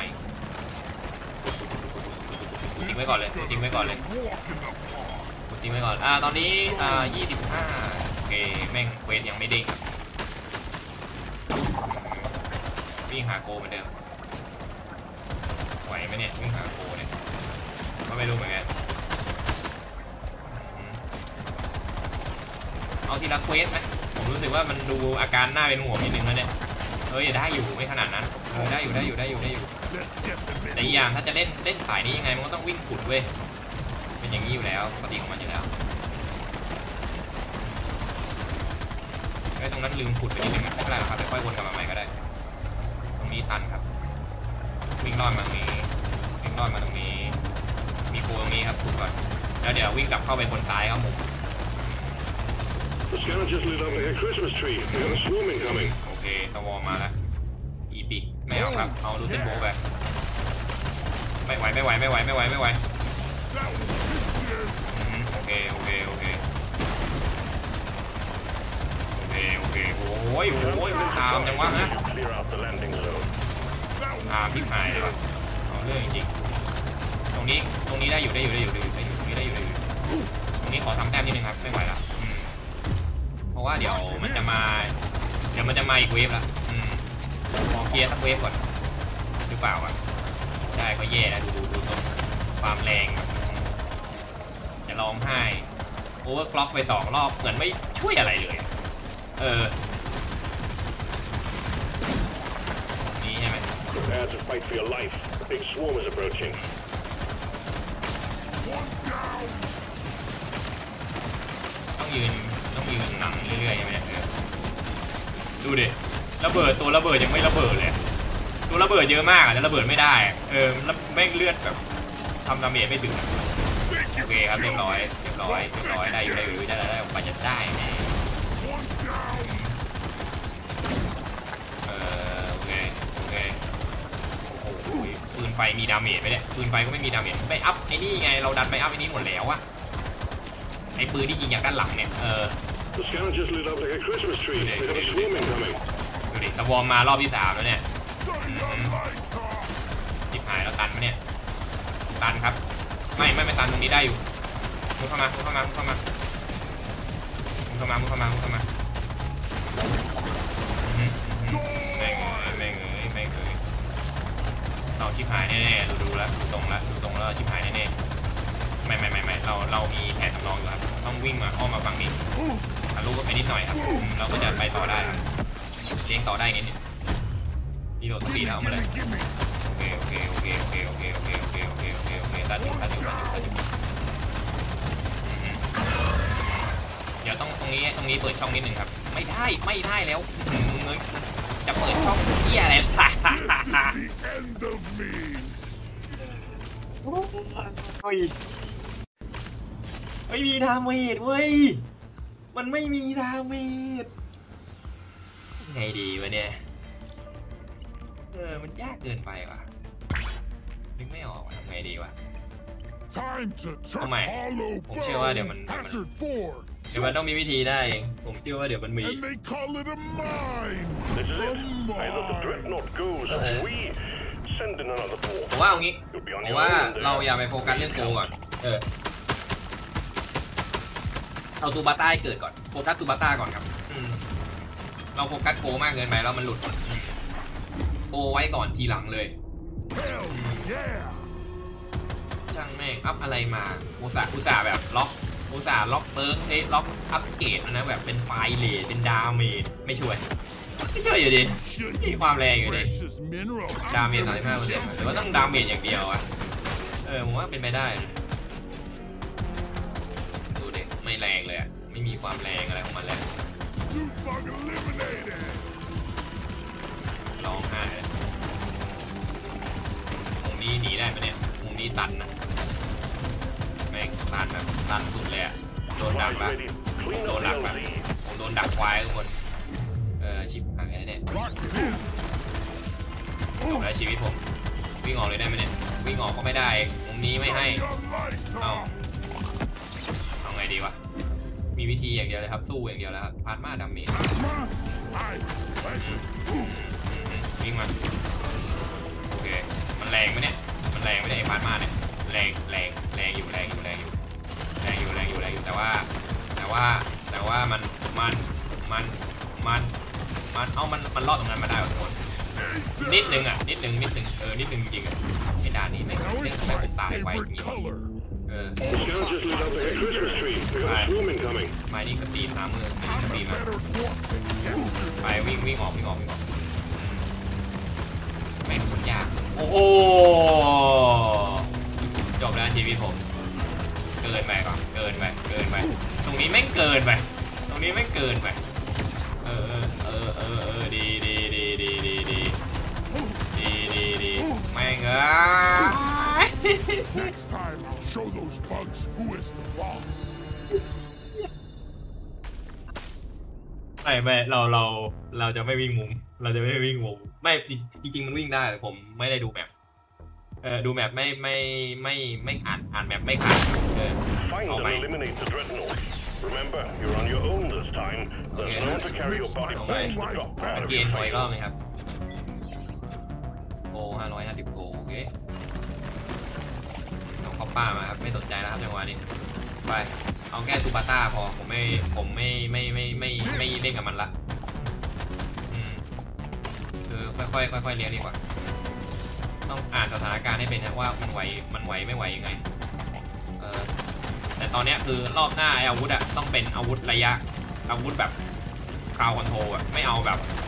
ทิ้งไว้ก่อนเลย Walk in the park. ทิ้งไว้ก่อนตอนนี้25โอเคแม่งเวทยังไม่เด้งครับวิ่งหาโกเหมือนเดิมไหวไหมเนี่ยวิ่งหาโกเนี่ยก็ไม่รู้เหมือนกันเอาทีละเควสไหมผมรู้สึกว่ามันดูอาการน่าเป็นห่วงนิดนึงแล้วเนี่ยได้อยู่ไม่ขนาดนั้นได้อยู่ Let's get the แต่อีกอย่างถ้าจะเล่นสายนี้ยังไงมันก็ต้องวิ่งขุดเว้ยเป็นอย่างนี้อยู่แล้วปกติของมันอยู่แล้วตรงนั้นลืมขุดไปนิดนึงไม่เป็นไรหรอกครับค่อยวนกลับมาใหม่ก็ได้ตรงนี้ตันครับวิ่งรอดมาตรงนี้มีโกตรงนี้ครับขุดก่อนแล้วเดี๋ยววิ่งกลับเข้าไปบนซ้ายครับผม The scanner just lit up like a Christmas tree. We have a swarm incoming. โอเคตะวอมาแล้วอีปิกไม่เอาครับเอาลูเซนโบไปไม่ไหวโอเคโอ้ยตามจังวะนะ Clear out the landing zone. พี่หายเลยว่ะเอาเรื่องจริงๆตรงนี้ได้อยู่ตรงนี้ขอทำแต้มนิดนึงครับไม่ไหวละเพราะว่าเดี๋ยวมันจะมาอีกเวฟละขอเคลียร์สักเวฟก่อนหรือเปล่าอ่ะใช่ก็แย่แล้วดูตรงความแรงจะร้องไห้โอเวอร์คล็อกไป2 รอบเหมือนไม่ช่วยอะไรเลยนี่ใช่ไหม Prepare to fight for your life. The big swarm is approaching. One down. ต้องยืนหนังเรื่อยๆใช่ไหมดูดิระเบิดตัวระเบิดยังไม่ระเบิดเลยตัวระเบิดเยอะมากแต่ระเบิดไม่ได้แล้วแม่งเลือดแบบทำดาเมจไม่ถึงโอเคครับเรียบร้อยได้อยู่ได้ออกไปจะได้ไง One down. ไฟมีดาเมจไหมเนี่ยปืนไฟก็ไม่มีดาเมจไปอัพไอ้นี่ไงเราดันไปอัพไอ้นี่หมดแล้วอะไอ้ปืนที่ยิงจากด้านหลังเนี่ย The scout just lit up like a Christmas tree. They got a swarm incoming. ดูดิสวอมมารอบที่3แล้วเนี่ยจิบหายแล้วตันไหมเนี่ยตันครับไม่ตันตรงนี้ได้อยู่มุดเข้ามาไม่เคยเราชิบหายแน่ๆดูแล้วดูตรงแล้วชิบหายแน่ๆไม่เรามีแผนสำรองอยู่ครับต้องวิ่งมาอ้อมมาฝั่งนี้ทะลุไปนิดหน่อยครับเราก็จะไปต่อได้ครับเลี้ยงต่อได้นิดนึงนี่โดดตีแล้วเอามาเลยโอเคตัดอยู่เดี๋ยวต้องตรงนี้เปิดช่องนิดนึงครับไม่ได้แล้วเงินจะเปิดช่องเหี้ยอะไรไม่มีดาเมจเว้ยมันไม่มีดาเมจไงดีวะเนี่ยมันยากเกินไปว่ะนึกไม่ออกทำไงดีวะทำไมผมเชื่อว่าเดี๋ยวมันต้องมีวิธีได้เองผมเชื่อว่าเดี๋ยวมันมี This is it. Either the dreadnought goes or we send in another ball. ผมว่าเอางี้ผมว่าเราอย่าไปโฟกัสเรื่องโกก่อนเอาตูบาต้าให้เกิดก่อนโฟกัสตูบาต้าก่อนครับเราโฟกัสโกมากเกินไปแล้วมันหลุดโกไว้ก่อนทีหลังเลยช่างแม่งอัพอะไรมาอุตส่าห์แบบล็อกเปิร์กล็อกอัพเกรดนะแบบเป็นไฟเลทเป็นดาเมจไม่ช่วยอยู่ดีมีความแรงอยู่ดีดาเมจ35%แต่ว่าต้องดาเมจอย่างเดียวอะผมว่าเป็นไปได้ดูดิไม่แรงเลยอะไม่มีความแรงอะไรของมันเลยร้องไห้ตรงนี้หนีได้ไหมเนี่ยตรงนี้ตันนะแม่งตันสุดเลยอะโดนดักแบบผมโดนดักควายทุกคนชิบหายแล้วเนี่ยจบแล้วชีวิตผมวิ่งออกเลยได้ไหมเนี่ยวิ่งออกก็ไม่ได้มุมนี้ไม่ให้เอาไงดีวะมีวิธีอย่างเดียวเลยครับสู้อย่างเดียวแล้วครับพาร์ทมาดาเมจวิ่งมาโอเคมันแรงไหมเนี่ยไอ้พาร์ทมาเนี่ยแรงอยู่แต่ว่ามันรอดตรงนั้นมาได้ทุกคนนิดนึงจริงๆไอ้ด่านนี้ไม่ผมตายไวอย่างนี้มานี่ก็ตีหามือตีมาไปวิ่งออกไม่คนยากโอ้โหจบแล้วชีวิตผมเกินไปตรงนี้ไม่เกินไปดีแม่ง Next time I'll show those bugs who is the boss. ไม่เราจะไม่วิ่งมุมไม่จริงๆมันวิ่งได้แต่ผมไม่ได้ดูแมปดูแมปไม่อ่านแมปไม่ขาดเอาไป Remember, you're on your own this time. There's no one to carry your body back to the drop pad. เกณฑ์หอยรอบไหมครับโก550โกโอเคเอาคอปป้ามาครับไม่สนใจแล้วครับจังหวะนี้ไปเอาแค่ซูบาต้าพอผมไม่เล่นกับมันละคือค่อยเลี้ยงดีกว่าต้องอ่านสถานการณ์ให้เป็นนะว่ามันไหวไม่ไหวยังไงแต่ตอนนี้คือรอบหน้าอาวุธต้องเป็นอาวุธระยะอาวุธแบบคราวคอนโทรไม่เอา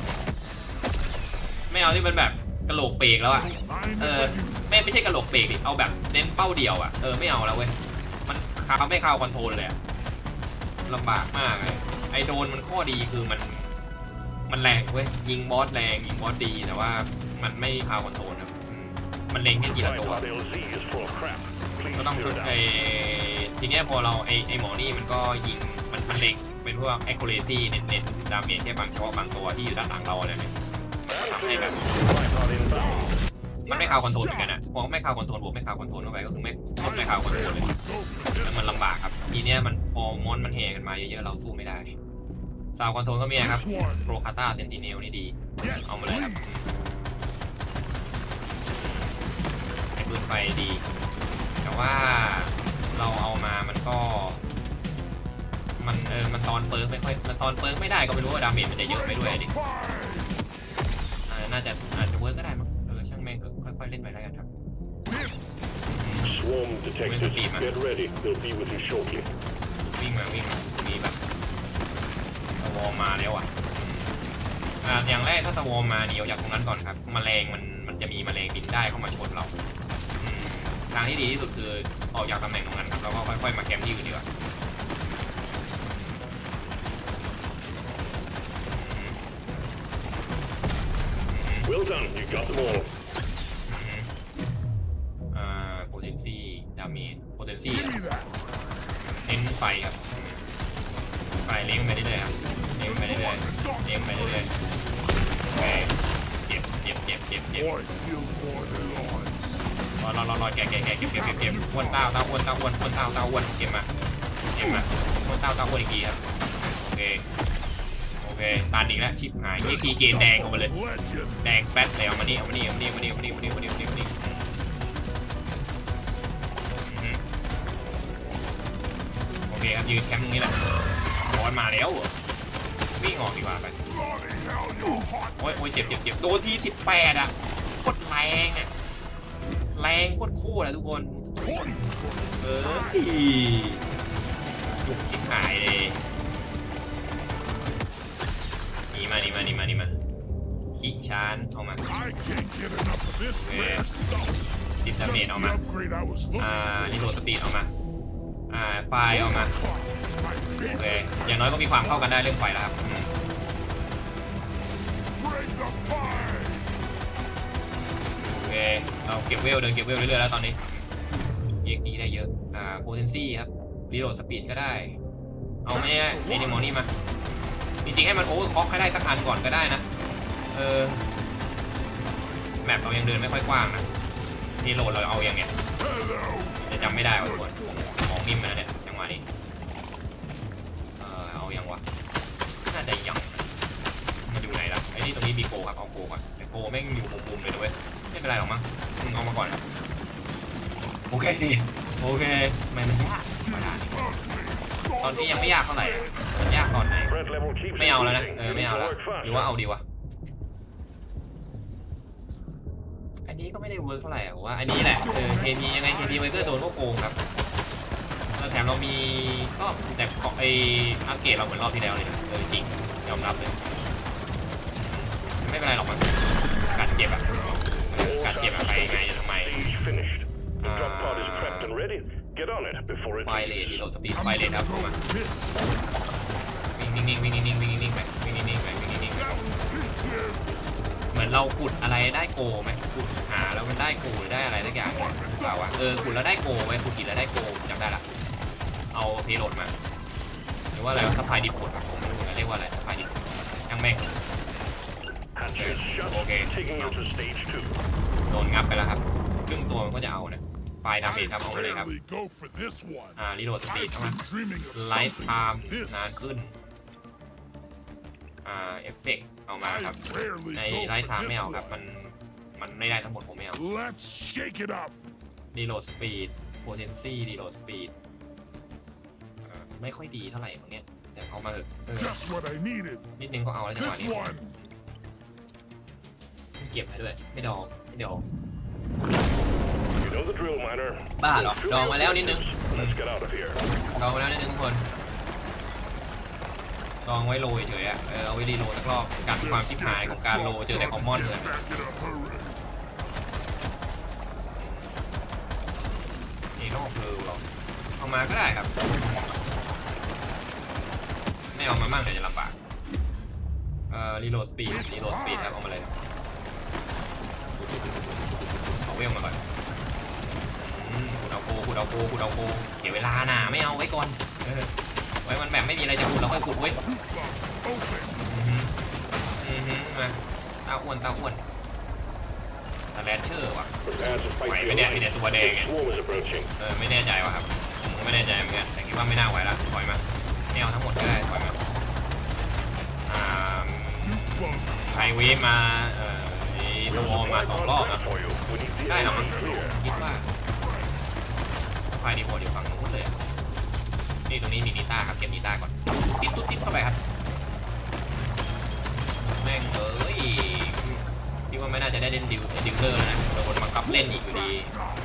ที่มันแบบกระโหลกเปกแล้วไม่ใช่กระโหลกเปกดิเอาแบบเน้นเป้าเดียวไม่เอาแล้วเว้ยมันไม่คราวคอนโทรเลยลำบากมากเลยไอโดนมันข้อดีคือมันแรงเว้ยยิงบอสแรงยิงบอสดีแต่ว่ามันไม่คราวคอนโทรครับมันเล็งแค่กี่ตัวก็ต้องชุดทีเนี้ยพอเราไอหมอนี่มันก็ยิงมันเล็งเป็นพวก accuracy เน้นดาเมจแค่เฉพาะบางตัวที่อยู่ด้านหลังเราอะไรเนี่ยทำให้แบบมันไม่คาวคอนโทรลเหมือนกันอะพอไม่คาวคอนโทรลบวกไม่คาวคอนโทรลเข้าไปก็คือไม่คาวคอนโทรลเลยแล้วมันลำบากครับทีเนี้ยมันพอมอนมันแห่กันมาเยอะๆเราสู้ไม่ได้ซาวคอนโทรลก็มีครับโปรคาตาเซนติเนลนี่ดีเอามาเลยครับไอ้ปืนไฟดีแต่ว่าเราเอามามันก็มันตอนเปิร์กไม่ค่อยมันตอนเปิร์กไม่ได้ก็ไม่รู้ว่าดาเมจมันจะเยอะไปด้วยดิอาจจะเวิร์กก็ได้มั้งช่างแม่งก็ค่อยๆเล่นไปแล้วกันครับ Swarm detected. Get ready. They'll be with you shortly. วิ่งมามีแบบสวอมมาแล้วอย่างแรกถ้าสวอมมาหนีออกจากตรงนั้นก่อนครับแมลงมันจะมีแมลงบินได้เข้ามาชนเราทางที่ดีที่สุดคือออกจากตำแหน่งตรงนั้นครับแล้วก็ค่อยๆมาแคมป์ที่อื่นดีกว่า Well done. You got them all. potency damage potency Give me that. เน้นไฟครับไฟเลี้ยงไปเรื่อยๆครับเลี้ยงไปเรื่อยๆเลี้ยงไปเรื่อยๆโอเคเจ็บ Boy, feel more than odds. รอแกอ้วนเต้าอ้วนเก็บมาอ้วนเต้าอ้วนอีกทีครับโอเคตานอีกแล้วชิบหายนี่ทีเกนแดงออกมาเลย Legend. แดงแป๊ดเลยเอามานี่โอเคครับยืนแคมป์ตรงนี้แหละบอลมาแล้ววิ่งออกดีกว่าไป Bloody hell, you're hot. โอ้ยเจ็บโดนที่18อ่ะโคตรแรงอ่ะแรงโคตรอ่ะทุกคนจุกชิบหายเลยนี่มาขี้ชานเอามา I can't get enough of this rare stuff. ติดดาเมจ Just เอา the มา upgrade I was looking for. รีโหลดสปีดเอามาไฟเอามา My โอเค favorite. อย่างน้อยก็มีความเข้ากันได้เรื่องไฟแล้วครับ Break the pie. โอเคเราเก็บเวลเรื่อยๆแล้วตอนนี้เอ็กดีได้เยอะpotency ครับรีโหลดสปีดก็ได้เอาไม่ได้ในเดโมนี่มาจริงๆให้มันโอเวอร์คล็อกให้ได้สักอันก่อนก็ได้นะแมปเรายังเดินไม่ค่อยกว้างนะรีโหลดเราเอาอย่างเงี้ย Hello. จะจำไม่ได้ว่าตัวของนิ่มมาแล้วเนี่ยจังหวะนี้เอาอย่างวะน่าจะยังมันอยู่ไหนล่ะไอ้นี่ตรงนี้มีโกครับเอาโกก่อนไอ้โกแม่งอยู่มุมๆเลยด้วยไม่เป็นไรหรอกมั้งมึงเอามาก่อนครับโอเคมันยากมาด่านี่ตอนนี้ยังไม่ยากเท่าไหร่มันยากตอนไหน Threat level keeps ไม่เอาแล้วนะ increasing. ไม่เอาแล้ว Work fast. หรือว่าเอาดีวะอันนี้ก็ไม่ได้เวิร์กเท่าไหร่ว่าอันนี้แหละKP ยังไง KP ไวเกอร์โดนก็โกงครับแถมเรามีก็แต่ไออัปเกรดเราเหมือนรอบที่แล้วเลยจริงยอมรับเลยไม่เป็นไรหรอกมันกัดเจ็บอะไปไงจะทำไม Siege finished. The drop pod is prepped and ready. Get on it before it ไฟเลท leaves. ดีโหลดสปีดไฟเลทครับผมวิ่งนิ่งไปเหมือนเราขุดอะไรได้โกไหมขุดหาแล้วมันได้โกหรือได้อะไรสักอย่างเนี่ยเปล่าวะขุดแล้วได้โกไหมขุดผิดแล้วได้โกจำได้ละเอาเพโลดมาหรือว่าอะไรสะพายดิบขุดผมไม่รู้เรียกว่าอะไรสะพายดิบช่างแม่ง Hatches shut. Okay. Taking you to stage 2. โดนงับไปแล้วครับครึ่งตัวมันก็จะเอานะไฟดาเมจครับเอาไปเลยครับ Rarely go for this one. รีโหลดสปีด I've เข้ามา been dreaming of ไลฟ์ไท something ม์ like this. นานขึ้นเอฟเฟกต์เอามา I ครับ rarely ใน go ไลฟ์ไท for ม์ไม่ this เอาครับ one. มันไม่ได้ทั้งหมดผมไม่เอา Let's shake it up. รีโหลดสปีดโพเทนซี่รีโหลดสปีดไม่ค่อยดีเท่าไหร่ตรงเนี้ยแต่เอามาเถอะ Just what I needed. นิดนึงก็เอาแล้วจังหวะ This นี้ one. เก็บให้ด้วยไม่ดอง You know the drill, miner. บ้าเหรอดองมาแล้วนิดนึง Let's get out of here. ดองมาแล้วนิดนึงทุกคนดองไว้โรยเฉยเอาไว้รีโหลดสักรอบกันความชิบหายของการโรเจอแต่คอมมอนเลย Back in a hurry. นี่นอกเพลหรอเอามาก็ได้ครับไม่เอามามั่งเดี๋ยวจะลำบากรีโหลดสปีดครับเอามาเลยเอาเวลมาก่อนขุดเอาโกเดี๋ยวเวลาหนาไม่เอาไว้ก่อนไว้มันแบบไม่มีอะไรจะขุดเราค่อยขุดไว้ Open. มาตาอ้วนแลชเชอร์ว่ะ Prepare to fight Wait, for your minute, life. minute, what day The again? swarm is approaching. ไม่แน่ใจว่ะครับผมไม่แน่ใจเหมือนกันแต่คิดว่าไม่น่าไหวละถอยมาไม่เอาทั้งหมดก็ได้ถอยมาไฮเวฟมาสวอมมา2 รอบนะ For you. We need the ได้หรอ enemy clear. คิดว่าไฟดีพออยู่ฝั่งนู้นเลยนี่ตรงนี้มีนิต้าครับเก็บนิต้าก่อนติดตุ๊ดติดเข้าไปครับแม่งคิดว่าไม่น่าจะได้เล่นดิวเลอร์นะโดนบังคับเล่นอีกอยู่ดี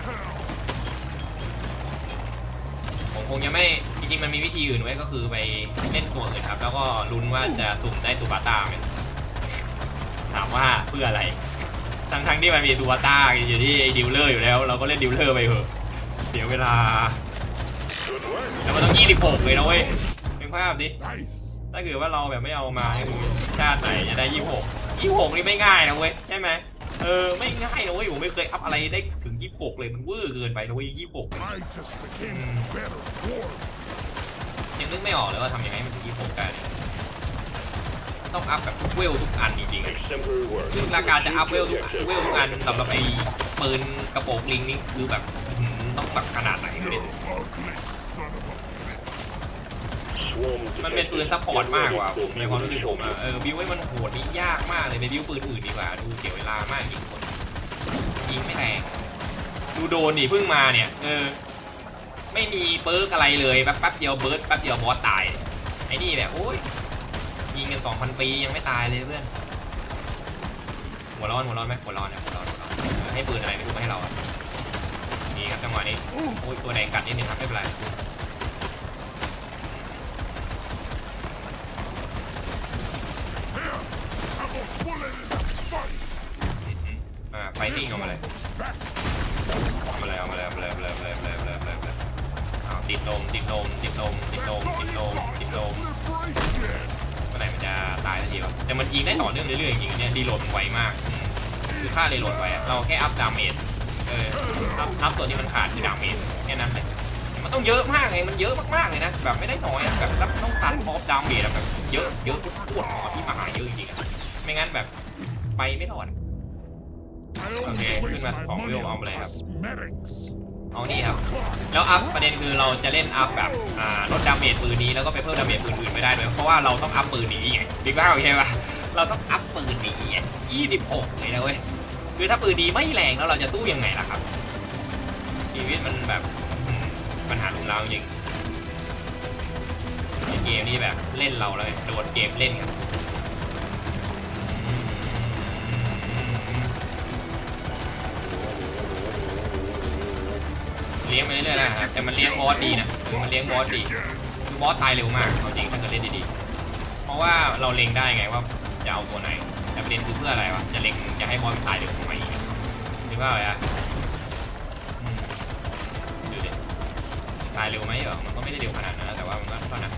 ผมคงจะไม่จริงๆมันมีวิธีอื่นไว้ก็คือไปเล่นตัวอื่นครับแล้วก็ลุ้นว่าจะสุ่มได้ตูบาต้าไหมถามว่าเพื่ออะไรทั้งที่มันมีตูบาต้าอยู่ที่ดิวเลอร์อยู่แล้วเราก็เล่นดิวเลอร์ไปเถอะเสียเวลาแล้วมันต้อง26เลยนะเว้ยเป็นภาพดิ Nice. ถ้าเกิดว่าเราแบบไม่เอามาชาติไหนจะได้26นี่ไม่ง่ายนะเว้ยใช่ไหมไม่ง่ายนะเว้ยผมไม่เคยอัพอะไรได้ถึง26เลยมันเวอร์เกินไปนะเว้ย26 I just became better warrior. ยังนึกไม่ออกเลยว่าทำยังไงให้มันถึง26ได้ต้องอัพแบบทุกเวลทุกอันจริงๆ Exemplary work. ซึ่งราการจะอัพเวลทุกอันสำหรับไอ้ปืนกระโปรงลิงนี่คือแบบต้องแบบขนาดไหนเนี่ย Swarm มันเป็นปืน detected. ซัพพอร์ต Get มาก ready กว่าผม for ในความรู้สึกผม showdown. บิวให้มันโหดนี่ยากมากเลยไปบิวปืนอื่นดีกว่าดูเสียเวลามากจริงคนยิงไม่แรงดูโดนนี่เพิ่งมาเนี่ยไม่มีเปิร์กอะไรเลยแป๊บเดียวเบิร์ดแป๊บเดียวบอสตายไอ้นี่แบบโอ้ยยิงกัน 2,000 ปียังไม่ตายเลยเพื่อนหัวร้อนไหมหัวร้อนให้ปืนอะไรไม่รู้มาให้เรานี่ครับจังหวะนี้โอ้ยตัวแดงกัดนิดนึงครับไม่เป็นไรไฟติ้งออกมาเลยติดลมเมื่อไหร่มันจะตายทันทีวะแต่มันยิงได้ต่อเนื่องเรื่อยๆจริงๆเนี่ยรีโหลดไวมากคือค่ารีโหลดไวเราแค่อัพดาเมจอัพตัวที่มันขาดคือดาเมจแค่นั้นเลยมันต้องเยอะมากไงมันเยอะมากๆเลยนะแบบไม่ได้น้อยแบบต้องการพอดาเมจแบบเยอะพูดหมอที่มาหาเยอะจริงๆไม่งั้นแบบไปไม่รอด Okay, ขึ้นมา2 เวลเอาไปเลยครับ Cosmetics. เอานี่ครับแล้วอัพประเด็นคือเราจะเล่นอัพแบบลดดาเมจปืนนี้แล้วก็ไปเพิ่มดาเมจปืนอื่นไม่ได้เลยเพราะว่าเราต้องอัพปืนนี้ไงบิ๊กบ้าใช่ปะเราต้องอัพปืนนี้ไง26เลยนะเว้ยคือถ้าปืนดีไม่แรงแล้วเราจะสู้ยังไงล่ะครับชีวิตมันแบบปัญหาลุมเล้าจริงในเกมนี้แบบเล่นเราเลยโดนเกมเล่นครับเลี้ยงไปเรื่อยๆนะครับแต่มันเลี้ยงบอสดีนะคือบอสตายเร็วมากเอาจริงถ้าเกิดเล่นดีๆเพราะว่าเราเล็งได้ไงว่าจะเอาตัวไหนแต่ประเด็นคือเพื่ออะไรวะจะให้บอสมันตายเร็วทำไมคิดว่าอะไรอะดูดิตายเร็วไหมเหรอมันก็ไม่ได้เร็วขนาดนั้นแต่ว่ามันก็เท่านั้น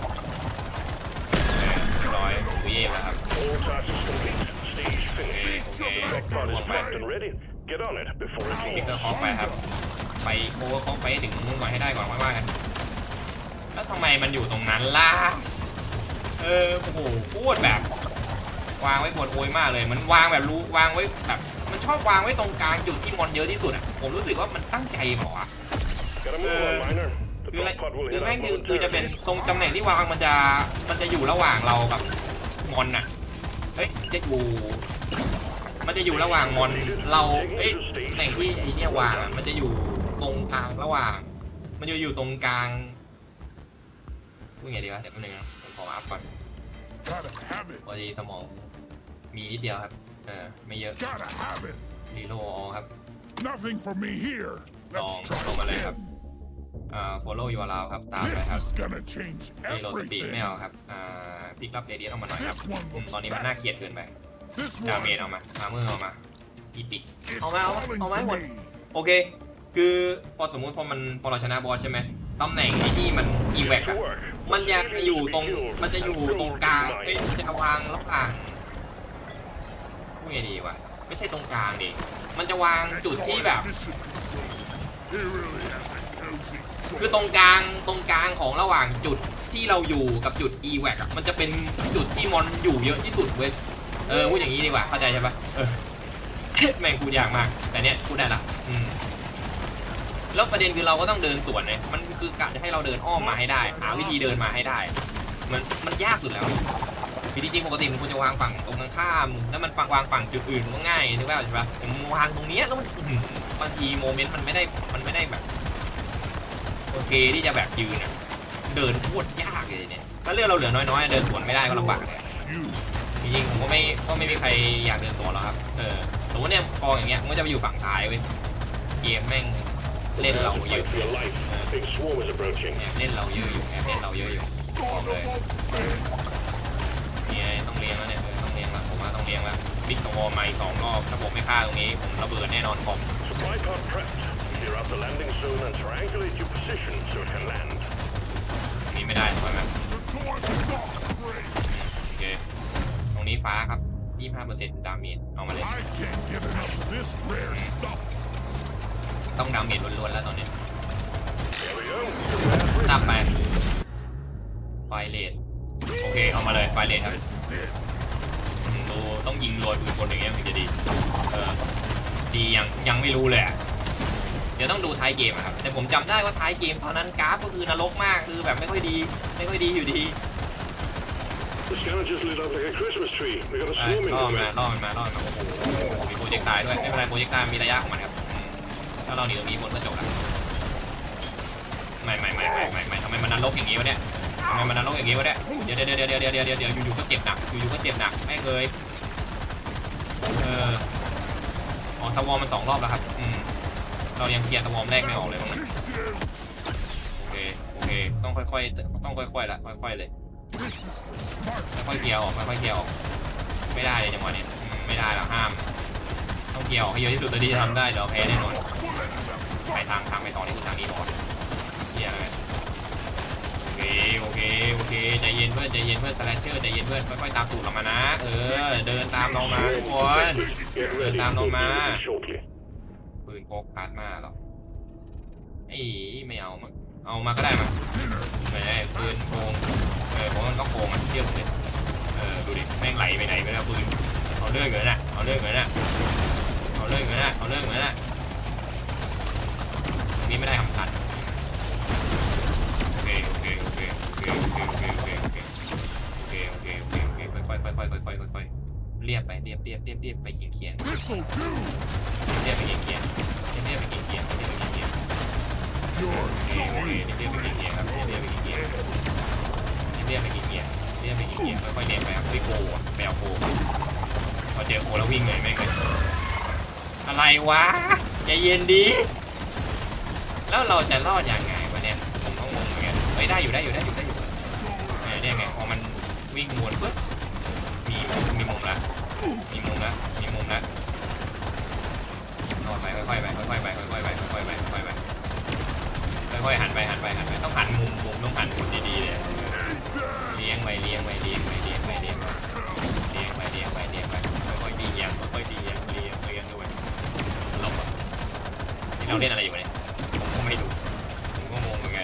ร้อยดูเย่แล้วครับ All tasks complete. Stage finished. โอเค Part ล่ว is งไป marked and ready. Get on it before it พิกเกอ leaves. ร์คอฟไปครับไปโอเวอร์คอฟไปถึงนู่นก่อนให้ได้ก่อนว่ากันแล้วทำไมมันอยู่ตรงนั้นล่ะโอ้โหพูดแบบวางไว้ปวดโวยมากเลยมันวางแบบวางไว้แบบมันชอบวางไว้ตรงกลางจุดที่มอนเยอะที่สุดอ่ะผมรู้สึกว่ามันตั้งใจบอกอ่ะ Gotta move on, miner. The คือ drop pod will คือ hit แม่ out งคือจะเป็น momentarily. ตรงตำแหน่งที่วางมันจะอยู่ระหว่างเรากับมอนอ่ะมันจะอยู่ระหว่างมอนเราตำแหน่งที่ไอเนี่ยวางอ่ะมันจะอยู่ตรงกลางระหว่างมันจะอยู่ตรงกลางพูดไงดีวะเดี๋ยวแป๊บนึงนะผมขออัพก่อน Gotta have it. พอดีสมองมีนิดเดียวครับไม่เยอะ Gotta have it. รีโหลดครับ Nothing for me here. ลอง Let's ลงมา try เลยครับ again. follow your allow ครับตามไป This ครับ is gonna change รีโหลดสปีด everything. ไม่เอาครับพิกอัพเรเดียนออกมาหน่อยครับ This one looks ตอนนี้มันน่าเกลียดเกินไป This ดา one. เมจเอามามือเอามาอีปิก It's เอามา calling เอามา to หมด me. โอเคคือพอสมมุติพอเราชนะบอสใช่ไหมตำแหน่งที่มันอีแวกอะมันจะอยู่ตรงกลางมันจะวางระหว่างพูดไงดีวะไม่ใช่ตรงกลางดิมันจะวางจุดที่แบบ He really has a cozy คือตรงกลางของระหว่างจุดที่เราอยู่กับจุด e-wac อ่ะมันจะเป็นจุดที่มอนอยู่เยอะที่สุดเว้ยพูดอย่างนี้ดีกว่าเข้าใจใช่ปะแม่งพูดยากมากแต่เนี้ยพูดได้ละแล้วประเด็นคือเราก็ต้องเดินสวนเลยมันคือกะจะให้เราเดินอ้อมมาให้ได้หาวิธีเดินมาให้ได้มันยากสุดแล้วจริงๆปกติผมควรจะวางฝั่งตรงข้ามแล้วมันวางฝั่งจุดอื่นมันก็ง่ายนึกว่าใช่ปะผมวางตรงนี้แล้วบางทีโมเมนต์มันไม่ได้แบบโอเคที่จะแบบยืนเดินโคตรยากเลยเนี่ยถ้าเลือกเราเหลือน้อยๆเดินสวนไม่ได้ก็ลำบากเลยจริงๆผมก็ไม่มีใครอยากเดินสวนหรอกครับสมมติเนี่ยกองอย่างเงี้ยมันก็จะไปอยู่ฝั่งซ้ายเว้ยเกมแม่งเล่นเราเยอะเล่นเราเยอะอยู่เล่นเราเยอะอยู่บอกเลยนี่ต้องเลี้ยงแล้วเนี่ยต้องเลี้ยงแล้วผมว่าต้องเลี้ยงแล้วบิ๊กสวอร์ใหม่2 รอบถ้าผมไม่ฆ่าตรงนี้ผมระเบิดแน่นอนคอมนี่ไม่ได้ใช่ไหมโอเคตรงนี้ฟ้าครับ25%ดาเมจเอามาเลยต้องดาเมจล้วนๆแล้วตอนนี้ตับไปไฟเลทโอเคเอามาเลยไฟเลทครับดูต้องยิงโรยปืนคนอย่างเงี้ยถึงจะดีดียังไม่รู้เลยเดี๋ยวต้องดูท้ายเกมครับแต่ผมจำได้ว่าท้ายเกมตอนนั้นกราฟก็คือนรกมากคือแบบไม่ค่อยดีอยู่ดีล่อมันมาโอ้โหมีโปรเจกต์ตายด้วยไม่เป็นไรโปรเจกต์ตายมีระยะของมันครับถ้าเราหนีตรงนี้บนก็จบละไม่ทำไมมันนรกอย่างนี้วะเนี่ยทำไมมันนรกอย่างนี้วะเนี่ยเดี๋ยวอยู่ๆก็เจ็บหนักไม่เคยอ๋อสวอมมัน2 รอบแล้วครับเรายังเคลียร์สวอมแรกไม่ออกเลยมั้งโอเคต้องค่อยๆละค่อยๆเลยค่อยๆเคลียร์ออกไม่ได้เลยจังหวะนี้ไม่ได้แล้วห้ามต้องเคลียร์ออกให้เยอะที่สุดเท่าที่จะทำได้เดี๋ยวแพ้แน่นอนไปทางไปต่อนี่คือทางนี้หรอเคลียร์เลยโอเคใจเย็นเพื่อนสแลชเชอร์ใจเย็นเพื่อนค่อยๆตามตูดเรามานะเดินตามเรามาทุกคนเดินตามเรามาปืนพกพาร์ทมาหรอไม่เอามาก็ได้มาไม่ได้ปืนโกงผมมันต้องโกงเทียบเลยดูดิแม่งไหลไปไหนไปแล้วปืนเอาเรื่องเงินน่ะนี่ไม่ได้คำสั่งโอเคค่อยเรียบไปเขียนค่อยเรียบไปครับโกแปลโกพอเจอโกแล้ววิ่งเลยแม่งเลยอะไรวะใจเย็นดีแล้วเราจะรอดยังไงวะเนี่ยผมต้องงงเหมือนกันได้อยู่เนี่ยไงพอมันวิ่งวนปุ๊บมีมุมละรอดไปค่อยๆไปค่อยๆหันไปต้องหันมุมต้องหันมุมดีๆเลยเลี้ยงไปค่อยๆดีอย่างด้วยเราเล่นอะไรอยู่เนี่ยผมก็ไม่รู้ผมก็งงเหมือนกัน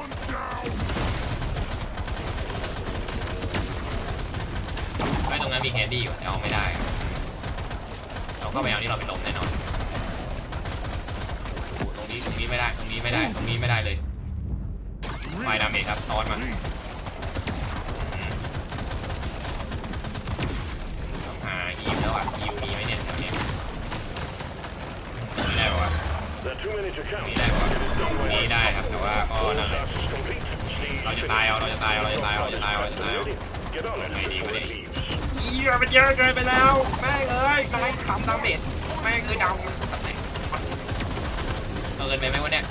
ตรงนั้นมีแคดดี้อยู่แต่เอาไม่ได้เราก็ไปเอาที่เราเป็นลมแน่นอนตรงนี้ไม่ได้เลยไฟดาเมจครับซ้อนมาต้องหาฮิวแล้วฮิวมีไหมเนี่ยแถวนี้ไม่ได้ป่ะนี่ได้ครับแต่ว่าก็นั่นแหละเราจะตายเอาไม่ดีมันเยอะเกินไปแล้วแม่เอ้ยกำลังทำดาเมจแม่เอ้ยดาวเกินไปไหมวะเนี่ย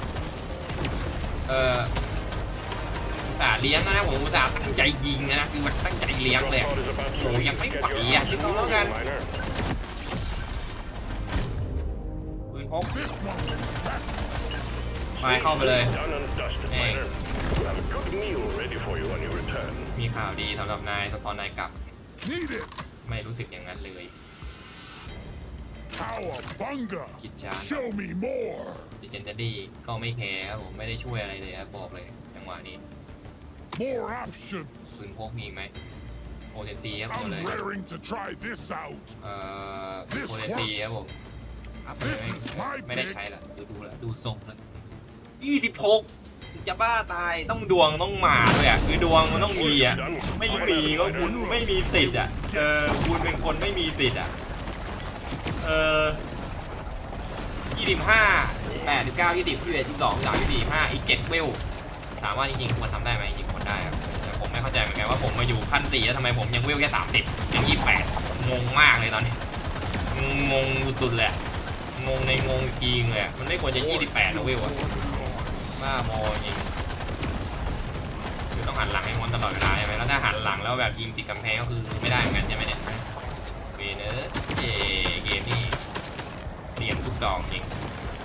อุตส่าห์เลี้ยงนะผมอุตส่าห์ตั้งใจยิงนะคือมันตั้งใจเลี้ยงเลยโอ้ยังไม่ไหวคิดดูแล้วกันปืนพกไปเข้าไปเลยมีข่าวดีสำหรับนายตอนนายกลับไม่รู้สึกอย่างนั้นเลยกิจจาดิเจนจะดีก็ไม่แคร์ครับผมไม่ได้ช่วยอะไรเลยครับบอกเลยจังหวะนี้ปืนพกมีไหมโอเทนซีครับผมเลย I'm raring to try this out. โอเทนซีครับผมอัพไม่ได้ใช้ละดูทรงแล้ว26จะบ้าตายต้องดวงต้องมาด้วยอ่ะคือดวงมันต้องมีอ่ะไม่มีก็คุณไม่มีสิทธิ์อ่ะคุณเป็นคนไม่มีสิทธิ์อ่ะ25 8 9 20 21 22 23 24 25อีก7เวลถามว่าจริงๆควรทำได้ไหมจริงควรได้ครับแต่ผมไม่เข้าใจเหมือนกันว่าผมมาอยู่ขั้น4แล้วทำไมผมยังเวลแค่30ยัง28งงมากเลยตอนนี้งงสุดๆเลยงงในงงจริงเลยมันไม่ควรจะ28นะเวลอะบ้าโมจริงคือต้องหันหลังให้มอนตลอดเวลาใช่ไหมแล้วถ้าหันหลังแล้วแบบยิงติดกำแพงก็คือไม่ได้เหมือนกันใช่ไหมเนี่ยเวเนอร์เกมนี่เรียนทุกดอกจริง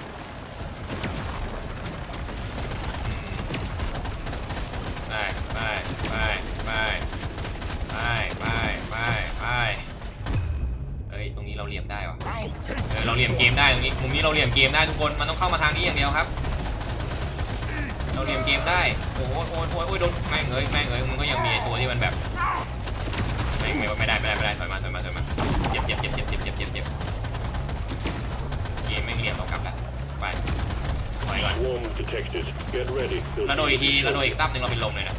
เอ้ยตรงนี้เราเหลี่ยมได้วะเราเหลี่ยมเกมได้ตรงนี้มุมนี้เราเหลี่ยมเกมได้ทุกคนมันต้องเข้ามาทางนี้อย่างเดียวครับเราเหลี่ยมเกมได้โอ้ยโดนแม่งเอ้ยมันก็ยังมีตัวที่มันแบบไม่ได้ถอยมาเจ็บเกมแม่งเหลี่ยมเรากลับแล้วไปถอยก่อนแล้วโดยอีกทีแล้วโดยอีกตั้มหนึ่งเราเป็นลมเลยนะ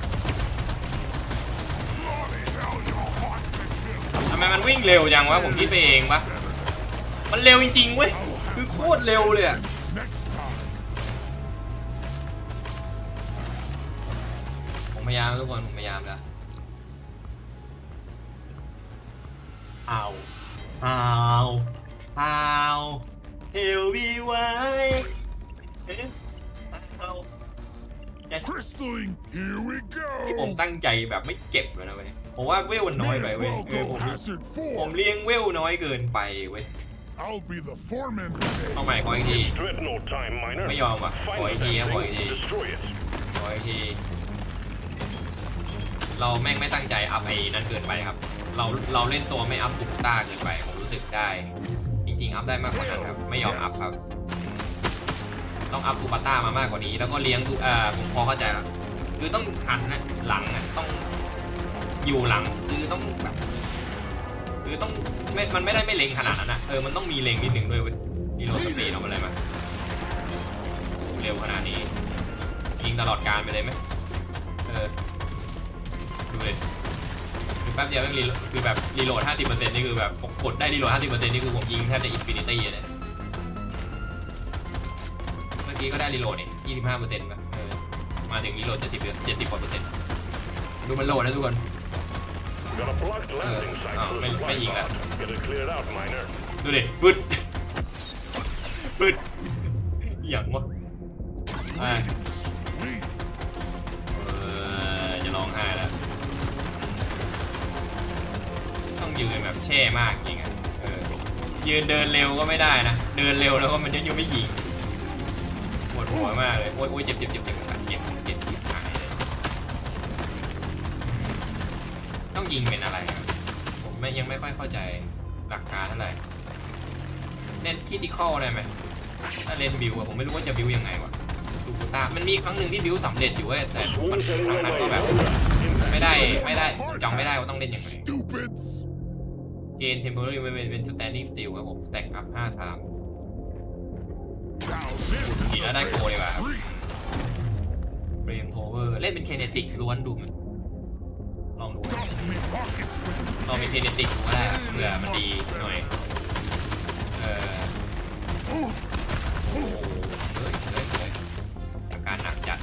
ทำไมมันวิ่งเร็วจังวะผมคิดไปเองปะมันเร็วจริงๆเว้ยคือโคตรเร็วเลยอะผมพยายามทุกคนผมพยายามแล้วเอาเฮลวีไว้ Crystalline, here we ที่ผม go. ตั้งใจแบบไม่เก็บเลยนะเว้ยผมว่าเวลมันน้อยไปเว้ยผมเลี้ยงเวลน้อยเกินไปเว้ย I'll be the foreman เอา today. ใหม่ขออีกที Dreadnought time, miner. ไม่ยอมอ่ะขออีกทีครับขออีกที Destroy it. ขออีกทีเราแม่งไม่ตั้งใจอัพไอ้นั่นเกินไปครับเราเล่นตัวไม่อัพตุกต้าเกินไปผมรู้สึกได้จริงๆอัพได้มากกว่านั้นครับไม่ยอมอัพครับต้องอัพตูปาต้ามามากกว่านี้แล้วก็เลี้ยงผมพอเข้าใจแล้วคือต้องหันนะหลังนะต้องอยู่หลังคือต้องแบบคือต้องมันไม่ได้ไม่เล็งขนาดนั้นนะมันต้องมีเล็งนิดหนึ่งด้วยเว้ยดีโรสปีดเอาอะไรมาเร็วขนาดนี้ยิงตลอดการไปเลยไหมดูเลยคือแป๊บเดียวคือแบบรีโหลด 50% นี่คือแบบกดได้รีโหลด 50% นี่คือผมยิงแทบจะอินฟินิตี้เลยเมื่อกี้ก็ได้รีโหลดนี่ 25% ป่ะมาถึงรีโหลด 70 กว่า%ดูมันโหลดนะทุกคน Got a blocked landing site for the supply pod. Get it cleared out, miner. ดูดิฟึดอย่างวะจะร้องไห้แล้วต้องยืนแบบแช่มากจริงอ่ะยืนเดินเร็วก็ไม่ได้นะเดินเร็วแล้วก็มันยังไม่ยิงปวดหัวมากเลยโอ้ยเจ็บต้องยิงเป็นอะไรผมยังไม่ค่อยเข้าใจหลักการเท่าไหร่เล่นคิติคอลได้ไหมถ้าเล่นบิวอะผมไม่รู้ว่าจะบิวยังไงวะดูตามันมีครั้งหนึ่งที่บิวสำเร็จอยู่เว้ยแต่ครั้งนั้นก็แบบไม่ได้จำไม่ได้ว่าต้องเล่นยังไงเกณฑ์ temporary เป็น standing still ครับผม stack up 5 time ดีแล้วได้โกดีกว่าเบรมโทเวอร์เล่นเป็น kinetic ล้วนดูมันลองดูลองเป็น kinetic ดูก็ได้เผื่อมันดีหน่อยโอ้โหเลยอาการหนักจัด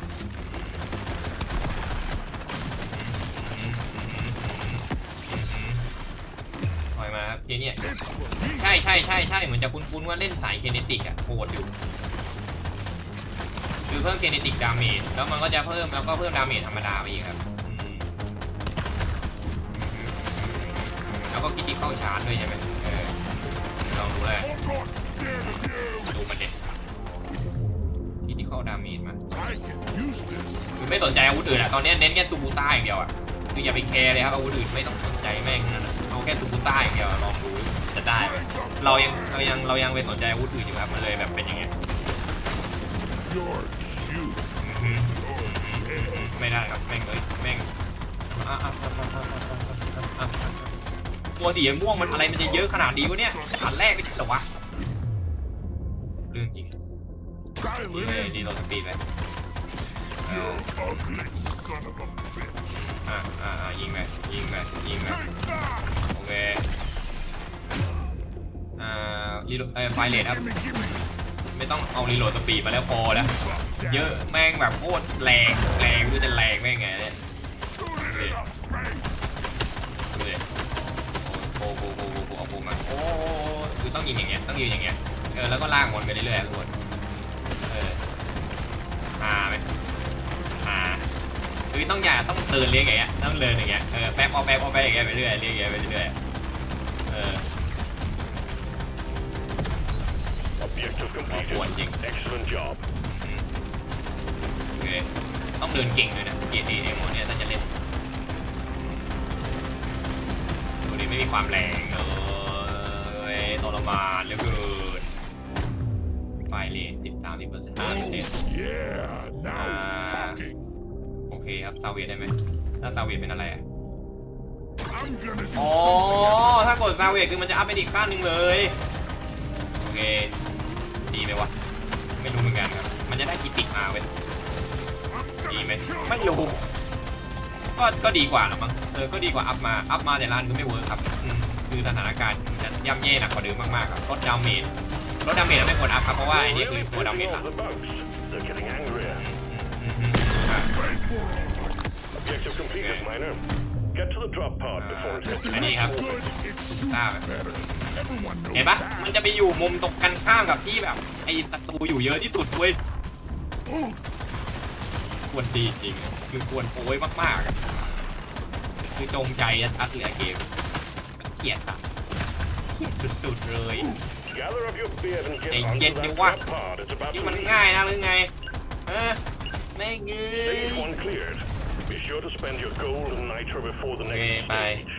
ถอยมาครับทีนี้ใช่เหมือนจะคุ้นๆว่าเล่นสายเคเนติกอะโหดอยู่คือเพิ่มเคเนติกดาเมจแล้วมันก็จะเพิ่มแล้วก็เพิ่มดาเมจธรรมดาไปอีกครับแล้วก็คิดที่เข้าชาร์จด้วยใช่ไหมลองดูเลยดูมันเด็ดคิดที่เข้าดาเมจมาคือไม่สนใจอาวุธอื่นอะตอนนี้เน้นแค่ซูบูต้าอย่างเดียวอะคืออย่าไปแคร์เลยครับอาวุธอื่นไม่ต้องสนใจแม่งนั่นเอาแค่ซูบูต้าอย่างเดียวลองดูจะได้ไหมเรายังไปสนใจอาวุธอื่นอยู่ครับมันเลยแบบเป็นอย่างเงี้ยไม่ได้ครับแม่งตัวสีม่วงมันอะไรมันจะเยอะขนาดนี้วะเนี่ยด่านแรกไม่ใช่เหรอวะเรื่องจริงดีโรสปีดไปยิงไปโอเครีโหลดไฟเลทครับไม่ต้องเอารีโหลดสปีดมาแล้วพอแล้วเยอะแม่งแบบโคตรแรงดูจะแรงแม่งไงเนี่ยโอ้เอาปูมาโอ้คือต้องยิงอย่างเงี้ยแล้วก็ลากวนไปเรื่อยๆทุกคนไหมคือต้องเดินเลี้ยงอย่างเงี้ยต้องเดินอย่างเงี้ยแป๊บเอาไปอย่างเงี้ยไปเรื่อยเลี้ยงอย่างเงี้ยไปเรื่อยปวดจริง Excellent job โอเคต้องเดินเก่งเลยนะเกียรติเอโมเนี่ยถ้าจะเล่นตัวนี้ไม่มีความแรงเลยทรมานเหลือเกินไฟเลท30%โอเคครับซาเวียได้ไหมถ้าซาเวียเป็นอะไรอ่ะอ๋อถ้ากดซาเวียคือมันจะอัพไปอีกขั้นหนึ่งเลยโอเคดีไหมวะไม่รู้เหมือนกันครับมันจะได้กิติกมาเว้ยดีไหมไม่รู้ก็ดีกว่าหรอมั้งก็ดีกว่าอัพมาแต่ร้านก็ไม่เวิร์คครับคือสถานการณ์จะย่ำแย่หนักกว่าเดิมมากๆครับลดดาเมจไม่ควรอัพครับเพราะว่าไอ้นี่คือตัวดาเมจหลักอันนี้ครับทราบเห็นปะมันจะไปอยู่มุมตรงกันข้ามกับที่แบบไอ้ศัตรูอยู่เยอะที่สุดเว้ยควรดีจริงคือควรโอยมากๆคือจงใจชัดเหลือเกมเกลียดสัตว์เกลียดสุดๆเลยไอ้เย็นนี่วะนี่มันง่ายนะหรือไงไม่เงยไป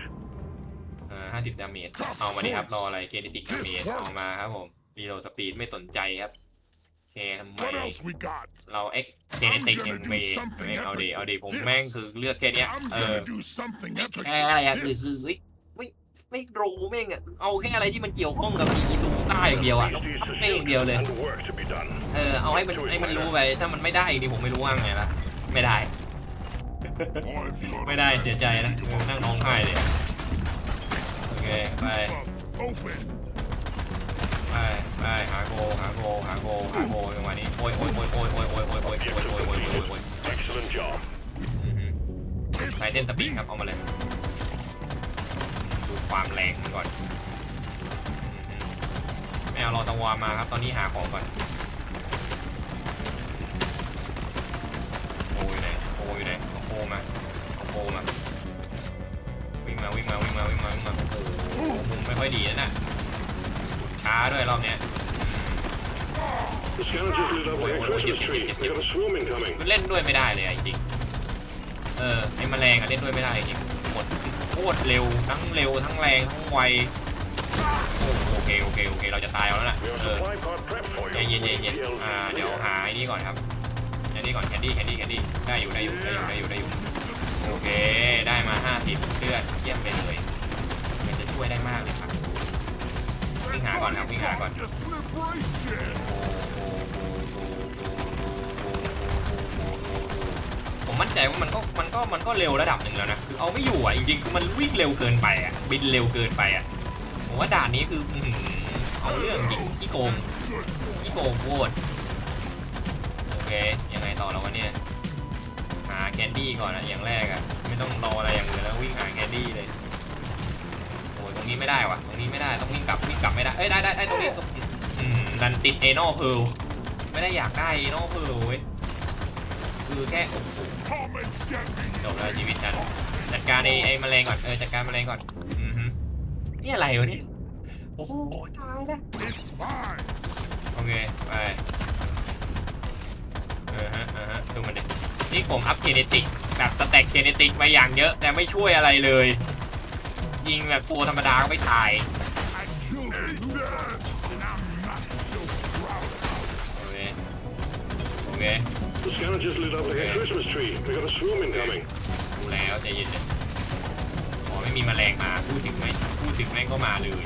50 ดาเมจเอามาดิครับรออะไรเกเนติกดาเมจเอามาครับผมรีโหลดสปีดไม่สนใจครับโอเคทำไมเราเอ็กเกเนติกเอ็มเมย์เอาดิผมแม่งคือเลือกแค่นี้แค่อะไรอะคือไม่รู้แม่งอะเอาแค่อะไรที่มันเกี่ยวข้องกับอีตูใต้อย่างเดียวอะไม่อย่างเดียวเลยเอาให้มันรู้ไปถ้ามันไม่ได้นี่ผมไม่รู้ว่าไงละไม่ได้เสียใจนะนั่งร้องไห้เลยโอเคไปหาโกจังหวะนี้โอ้ยไปเต้นสปีดครับเอามาเลยดูความแรงก่อนไม่เอารอจังหวะมาครับตอนนี้หาของก่อนโอ้ยไหนโอ้มาวิ่งมาโอ้โหมุมไม่ค่อยดีนะช้าด้วยรอบเนี้ยเล่นด้วยไม่ได้เลยจริงไอ้แมลงเล่นด้วยไม่ได้จริงหมดโคตรเร็วทั้งแรงทั้งไวโอเคเราจะตายเอาแล้วนะใจเย็นเดี๋ยวหาไอ้นี่ก่อนครับแคนดี้ได้อยู่โอเคได้มา50เลือดเยี่ยมไปเลยมันจะช่วยได้มากเลยครับวิ่งหาก่อนผมมั่นใจว่ามันก็เร็วระดับหนึ่งแล้วนะคือเอาไม่อยู่อ่ะจริงๆคือมันวิ่งเร็วเกินไปอ่ะบินเร็วเกินไปอ่ะผมว่าด่านนี้คือเอาเรื่องจริงขี้โกงโคตรโอเคยังไงต่อแล้ววะเนี่ยหาแคนดี้ก่อนนะอย่างแรกอ่ะไม่ต้องรออะไรอย่างอื่นแล้ววิ่งหาแคนดี้เลยโอ้ยตรงนี้ไม่ได้ว่ะต้องวิ่งกลับไม่ได้ได้ตรงนี้ดันติดเอโน่เพลไม่ได้อยากได้เอโน่เพลเว้ยคือแค่จบแล้วชีวิตฉันจัดการไอ้แมลงก่อนจัดการแมลงก่อนนี่อะไรวะเนี่ยโอ้โหตายแล้วโอเคไปดูมันดินี่ผมอัพเจเนติกแบบสแต็กเจเนติกไปอย่างเยอะแต่ไม่ช่วยอะไรเลยยิงแบบตัวธรรมดาก็ไม่ตายโอเคดูแล้วใจเย็นๆขอไม่มีแมลงมาพูดถึงแม่งก็มาเลย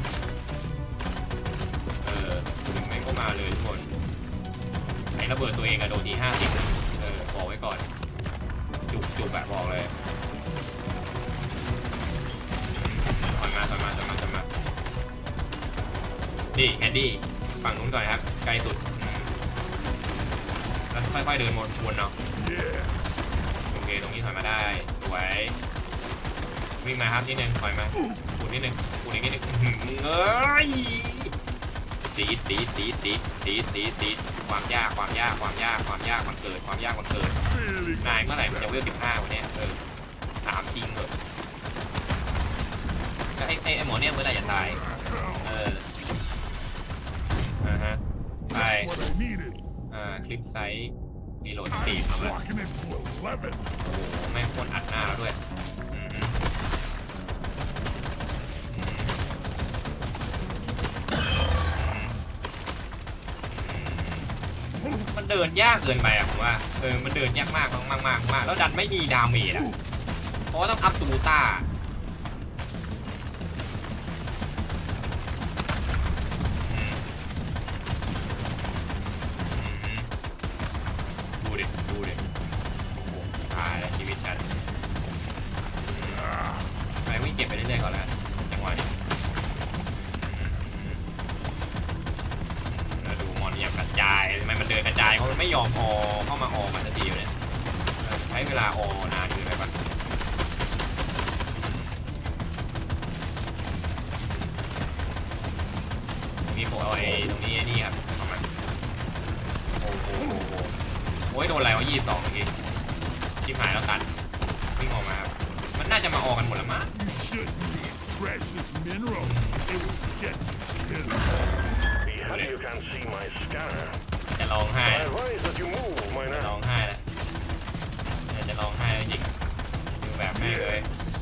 พูดถึงแม่งก็มาเลยทุกคนไอ้ระเบิดตัวเองอะโดนที50บอกไว้ก่อนจุกแบบบอกเลยถอยมานี่แอนดี้ฝั่งนู้นก่อนครับไกลสุดแล้วค่อยๆเดินวนเนาะโอเคตรงนี้ถอยมาได้สวยวิ่งมาครับนิดนึงถอยมาปูนิดนึงเอ้ยตีความยากมันเกิดนายเมื่อไหร่มันจะเวล15วันนี้ถามจริงเหรอก็ไอ้หมอเนี่ยเมื่อไหร่จะตายไปคลิปไซส์รีโหลด4เอาเลยโอ้โหแม่งโคตรอัดหน้าแล้วด้วยมันเดินยากเกินไปผมว่ามันเดินยากมากแล้วดันไม่มีดาเมจเพราะว่าต้องอัพตูต้าดูดิโอ้โหตายแล้วชีวิตฉันไปวิ่งเก็บไปเรื่อยๆก่อนแล้วจังหวะนี้ดูมอนอย่างกระจายทำไมมันเดินกระจายเพราะมันไม่ยอมเข้ามามันจะดีอยู่เนี่ยใช้เวลานานอยู่เลยปะตรงนี้ผมเอาตรงนี้นี่ครับประมาณโอ้ยโดนอะไรวะ22เมื่อกี้ชิบหายแล้วตันวิ่งออกมามันน่าจะมากันหมดแล้วมั้งจะร้องไห้แล้วจริงดูแบบแม่เลย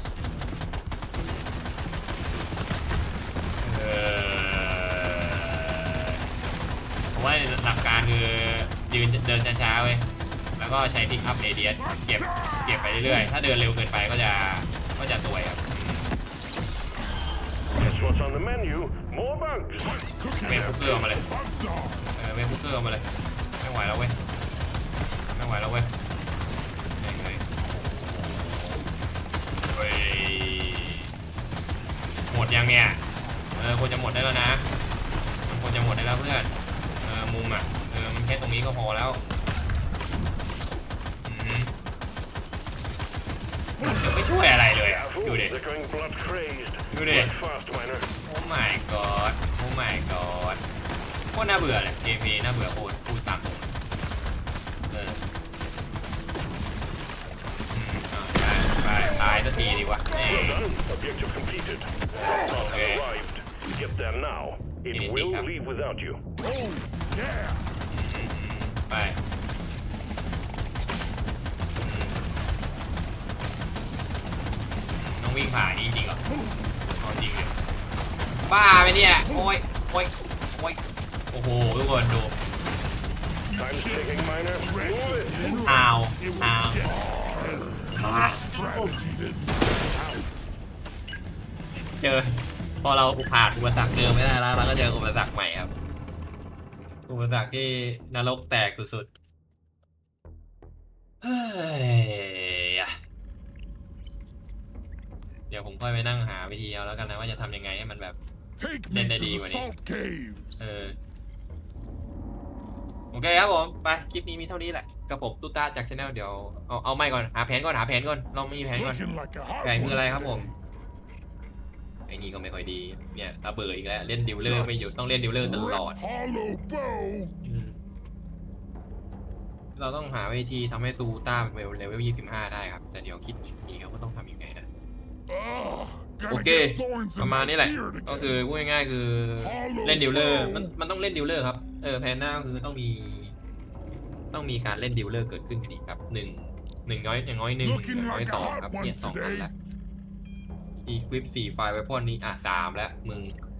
เพราะว่าหลักการคือเดินช้าๆเว้ยแล้วก็ใช้พิกอัพเรเดียสเก็บไปเรื่อยๆถ้าเดินเร็วเกินไปก็จะสวยครับเมนคุกเกอร์ออกมาเลยเมนคุกเกอร์ออกมาเลยไม่ไหวแล้วเว้ยหมดยังเนี่ยควรจะหมดได้แล้วนะมันควรจะหมดได้แล้วเพื่อนมุมมันแค่ตรงนี้ก็พอแล้วมันไม่ช่วยอะไรเลยดูดิโอ้ my god โคตรน่าเบื่อเลยเกมนี้น่าเบื่อโคตรพูดตามผมตายสักทีดีวะไปต้องวิ่งผ่านนี่จริงเหรอจริงเลยบ้าไปเนี่ยโอ้ยโอ้โหทุกคนดูเจอพอเราผ่านอุปสรรคเดิมไม่ได้แล้วเราก็เจออุปสรรคใหม่ครับอุปสรรคที่นรกแตกสุดๆเดี๋ยวผมค่อยไปนั่งหาวิธีเอาแล้วกันนะว่าจะทำยังไงให้มันแบบเล่นได้ดีกว่านี้โอเคครับผมไปคลิปนี้มีเท่านี้แหละกับผมตุ๊ต้าจากชาแนลเดี๋ยวเอาไม่ก่อนหาแผนก่อนเรามีแผนก่อนแผนคืออะไรครับผมไอ้นี่ก็ไม่ค่อยดีเนี่ยระเบิดอีกแล้วเล่นดิวเลอร์ไม่หยุดต้องเล่นดิวเลอร์ตลอดเราต้องหาวิธีทำให้ซูต้าเป็นเลเวล25ได้ครับแต่เดี๋ยวคิดอีกทีครับว่าต้องทำยังไงนะโอเคประมาณนี้แหละก็คือพูดง่ายๆคือเล่นดิวเลอร์มันต้องเล่นดิวเลอร์ครับแผนหน้าคือต้องมีการเล่นดิวเลอร์เกิดขึ้นกันอีกครับอย่างน้อย2ครับเนี่ย2อันละEquip 4 ไฟล์ไวพอนนี้3แล้วมึง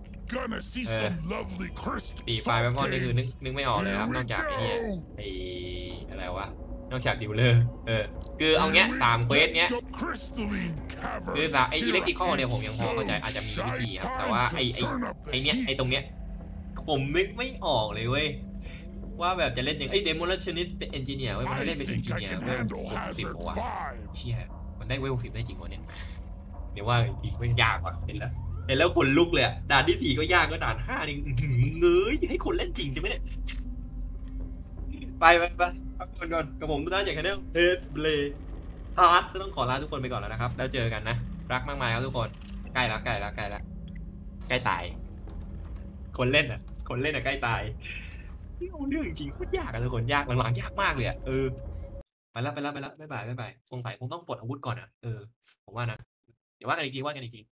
4 ไฟล์ไวพอนนี่คือนึกไม่ออกเลยครับนอกจากไอ้นี่อะไรวะนอกจากดิวเลอร์คือเอาเงี้ย3 เควสเนี้ย The crystalline cavern คือไอ้อิเล็กทริคอลเนี่ยผมยังพอเข้าใจอาจจะมีวิธีครับแต่ว่าไอ้เนี้ยไอ้ตรงเนี้ยผมนึกไม่ออกเลยเว้ยว่าแบบจะเล่นยังไอ้เดโมเลชันนิสเป็นเอนจิเนียร์เว้ยมัน I เล่นเป็นเอน think จิ I เนียร์ can เว้ย handle 60 Hazard วะ 5. เชี่ยมันได้เวล10ได้จริงวะเนี่ยเดี๋ยวว่าจริงไม่ยากว่ะเห็นแล้วคนลุกเลยอะด่านที่4ก็ยากก็ด่าน5นี่เงยให้คนเล่นจริงใช่ไหมเนี่ยไปพักผ่อนก่อนกับผมได้จากแคนลเฮสเบลพาร์ทก็ต้องขอลาทุกคนไปก่อนแล้วนะครับแล้วเจอกันนะรักมากมายครับทุกคนใกล้แล้วใกล้ตายคนเล่นอะใกล้ตายเรื่องจริงโคตรยากอะทุกคนยากหลังๆยากมากเลยอะไปแล้วบ๊ายบายสงสัยคงต้องปลดอาวุธก่อนอะผมว่านะเดี๋ยวว่ากันอีกที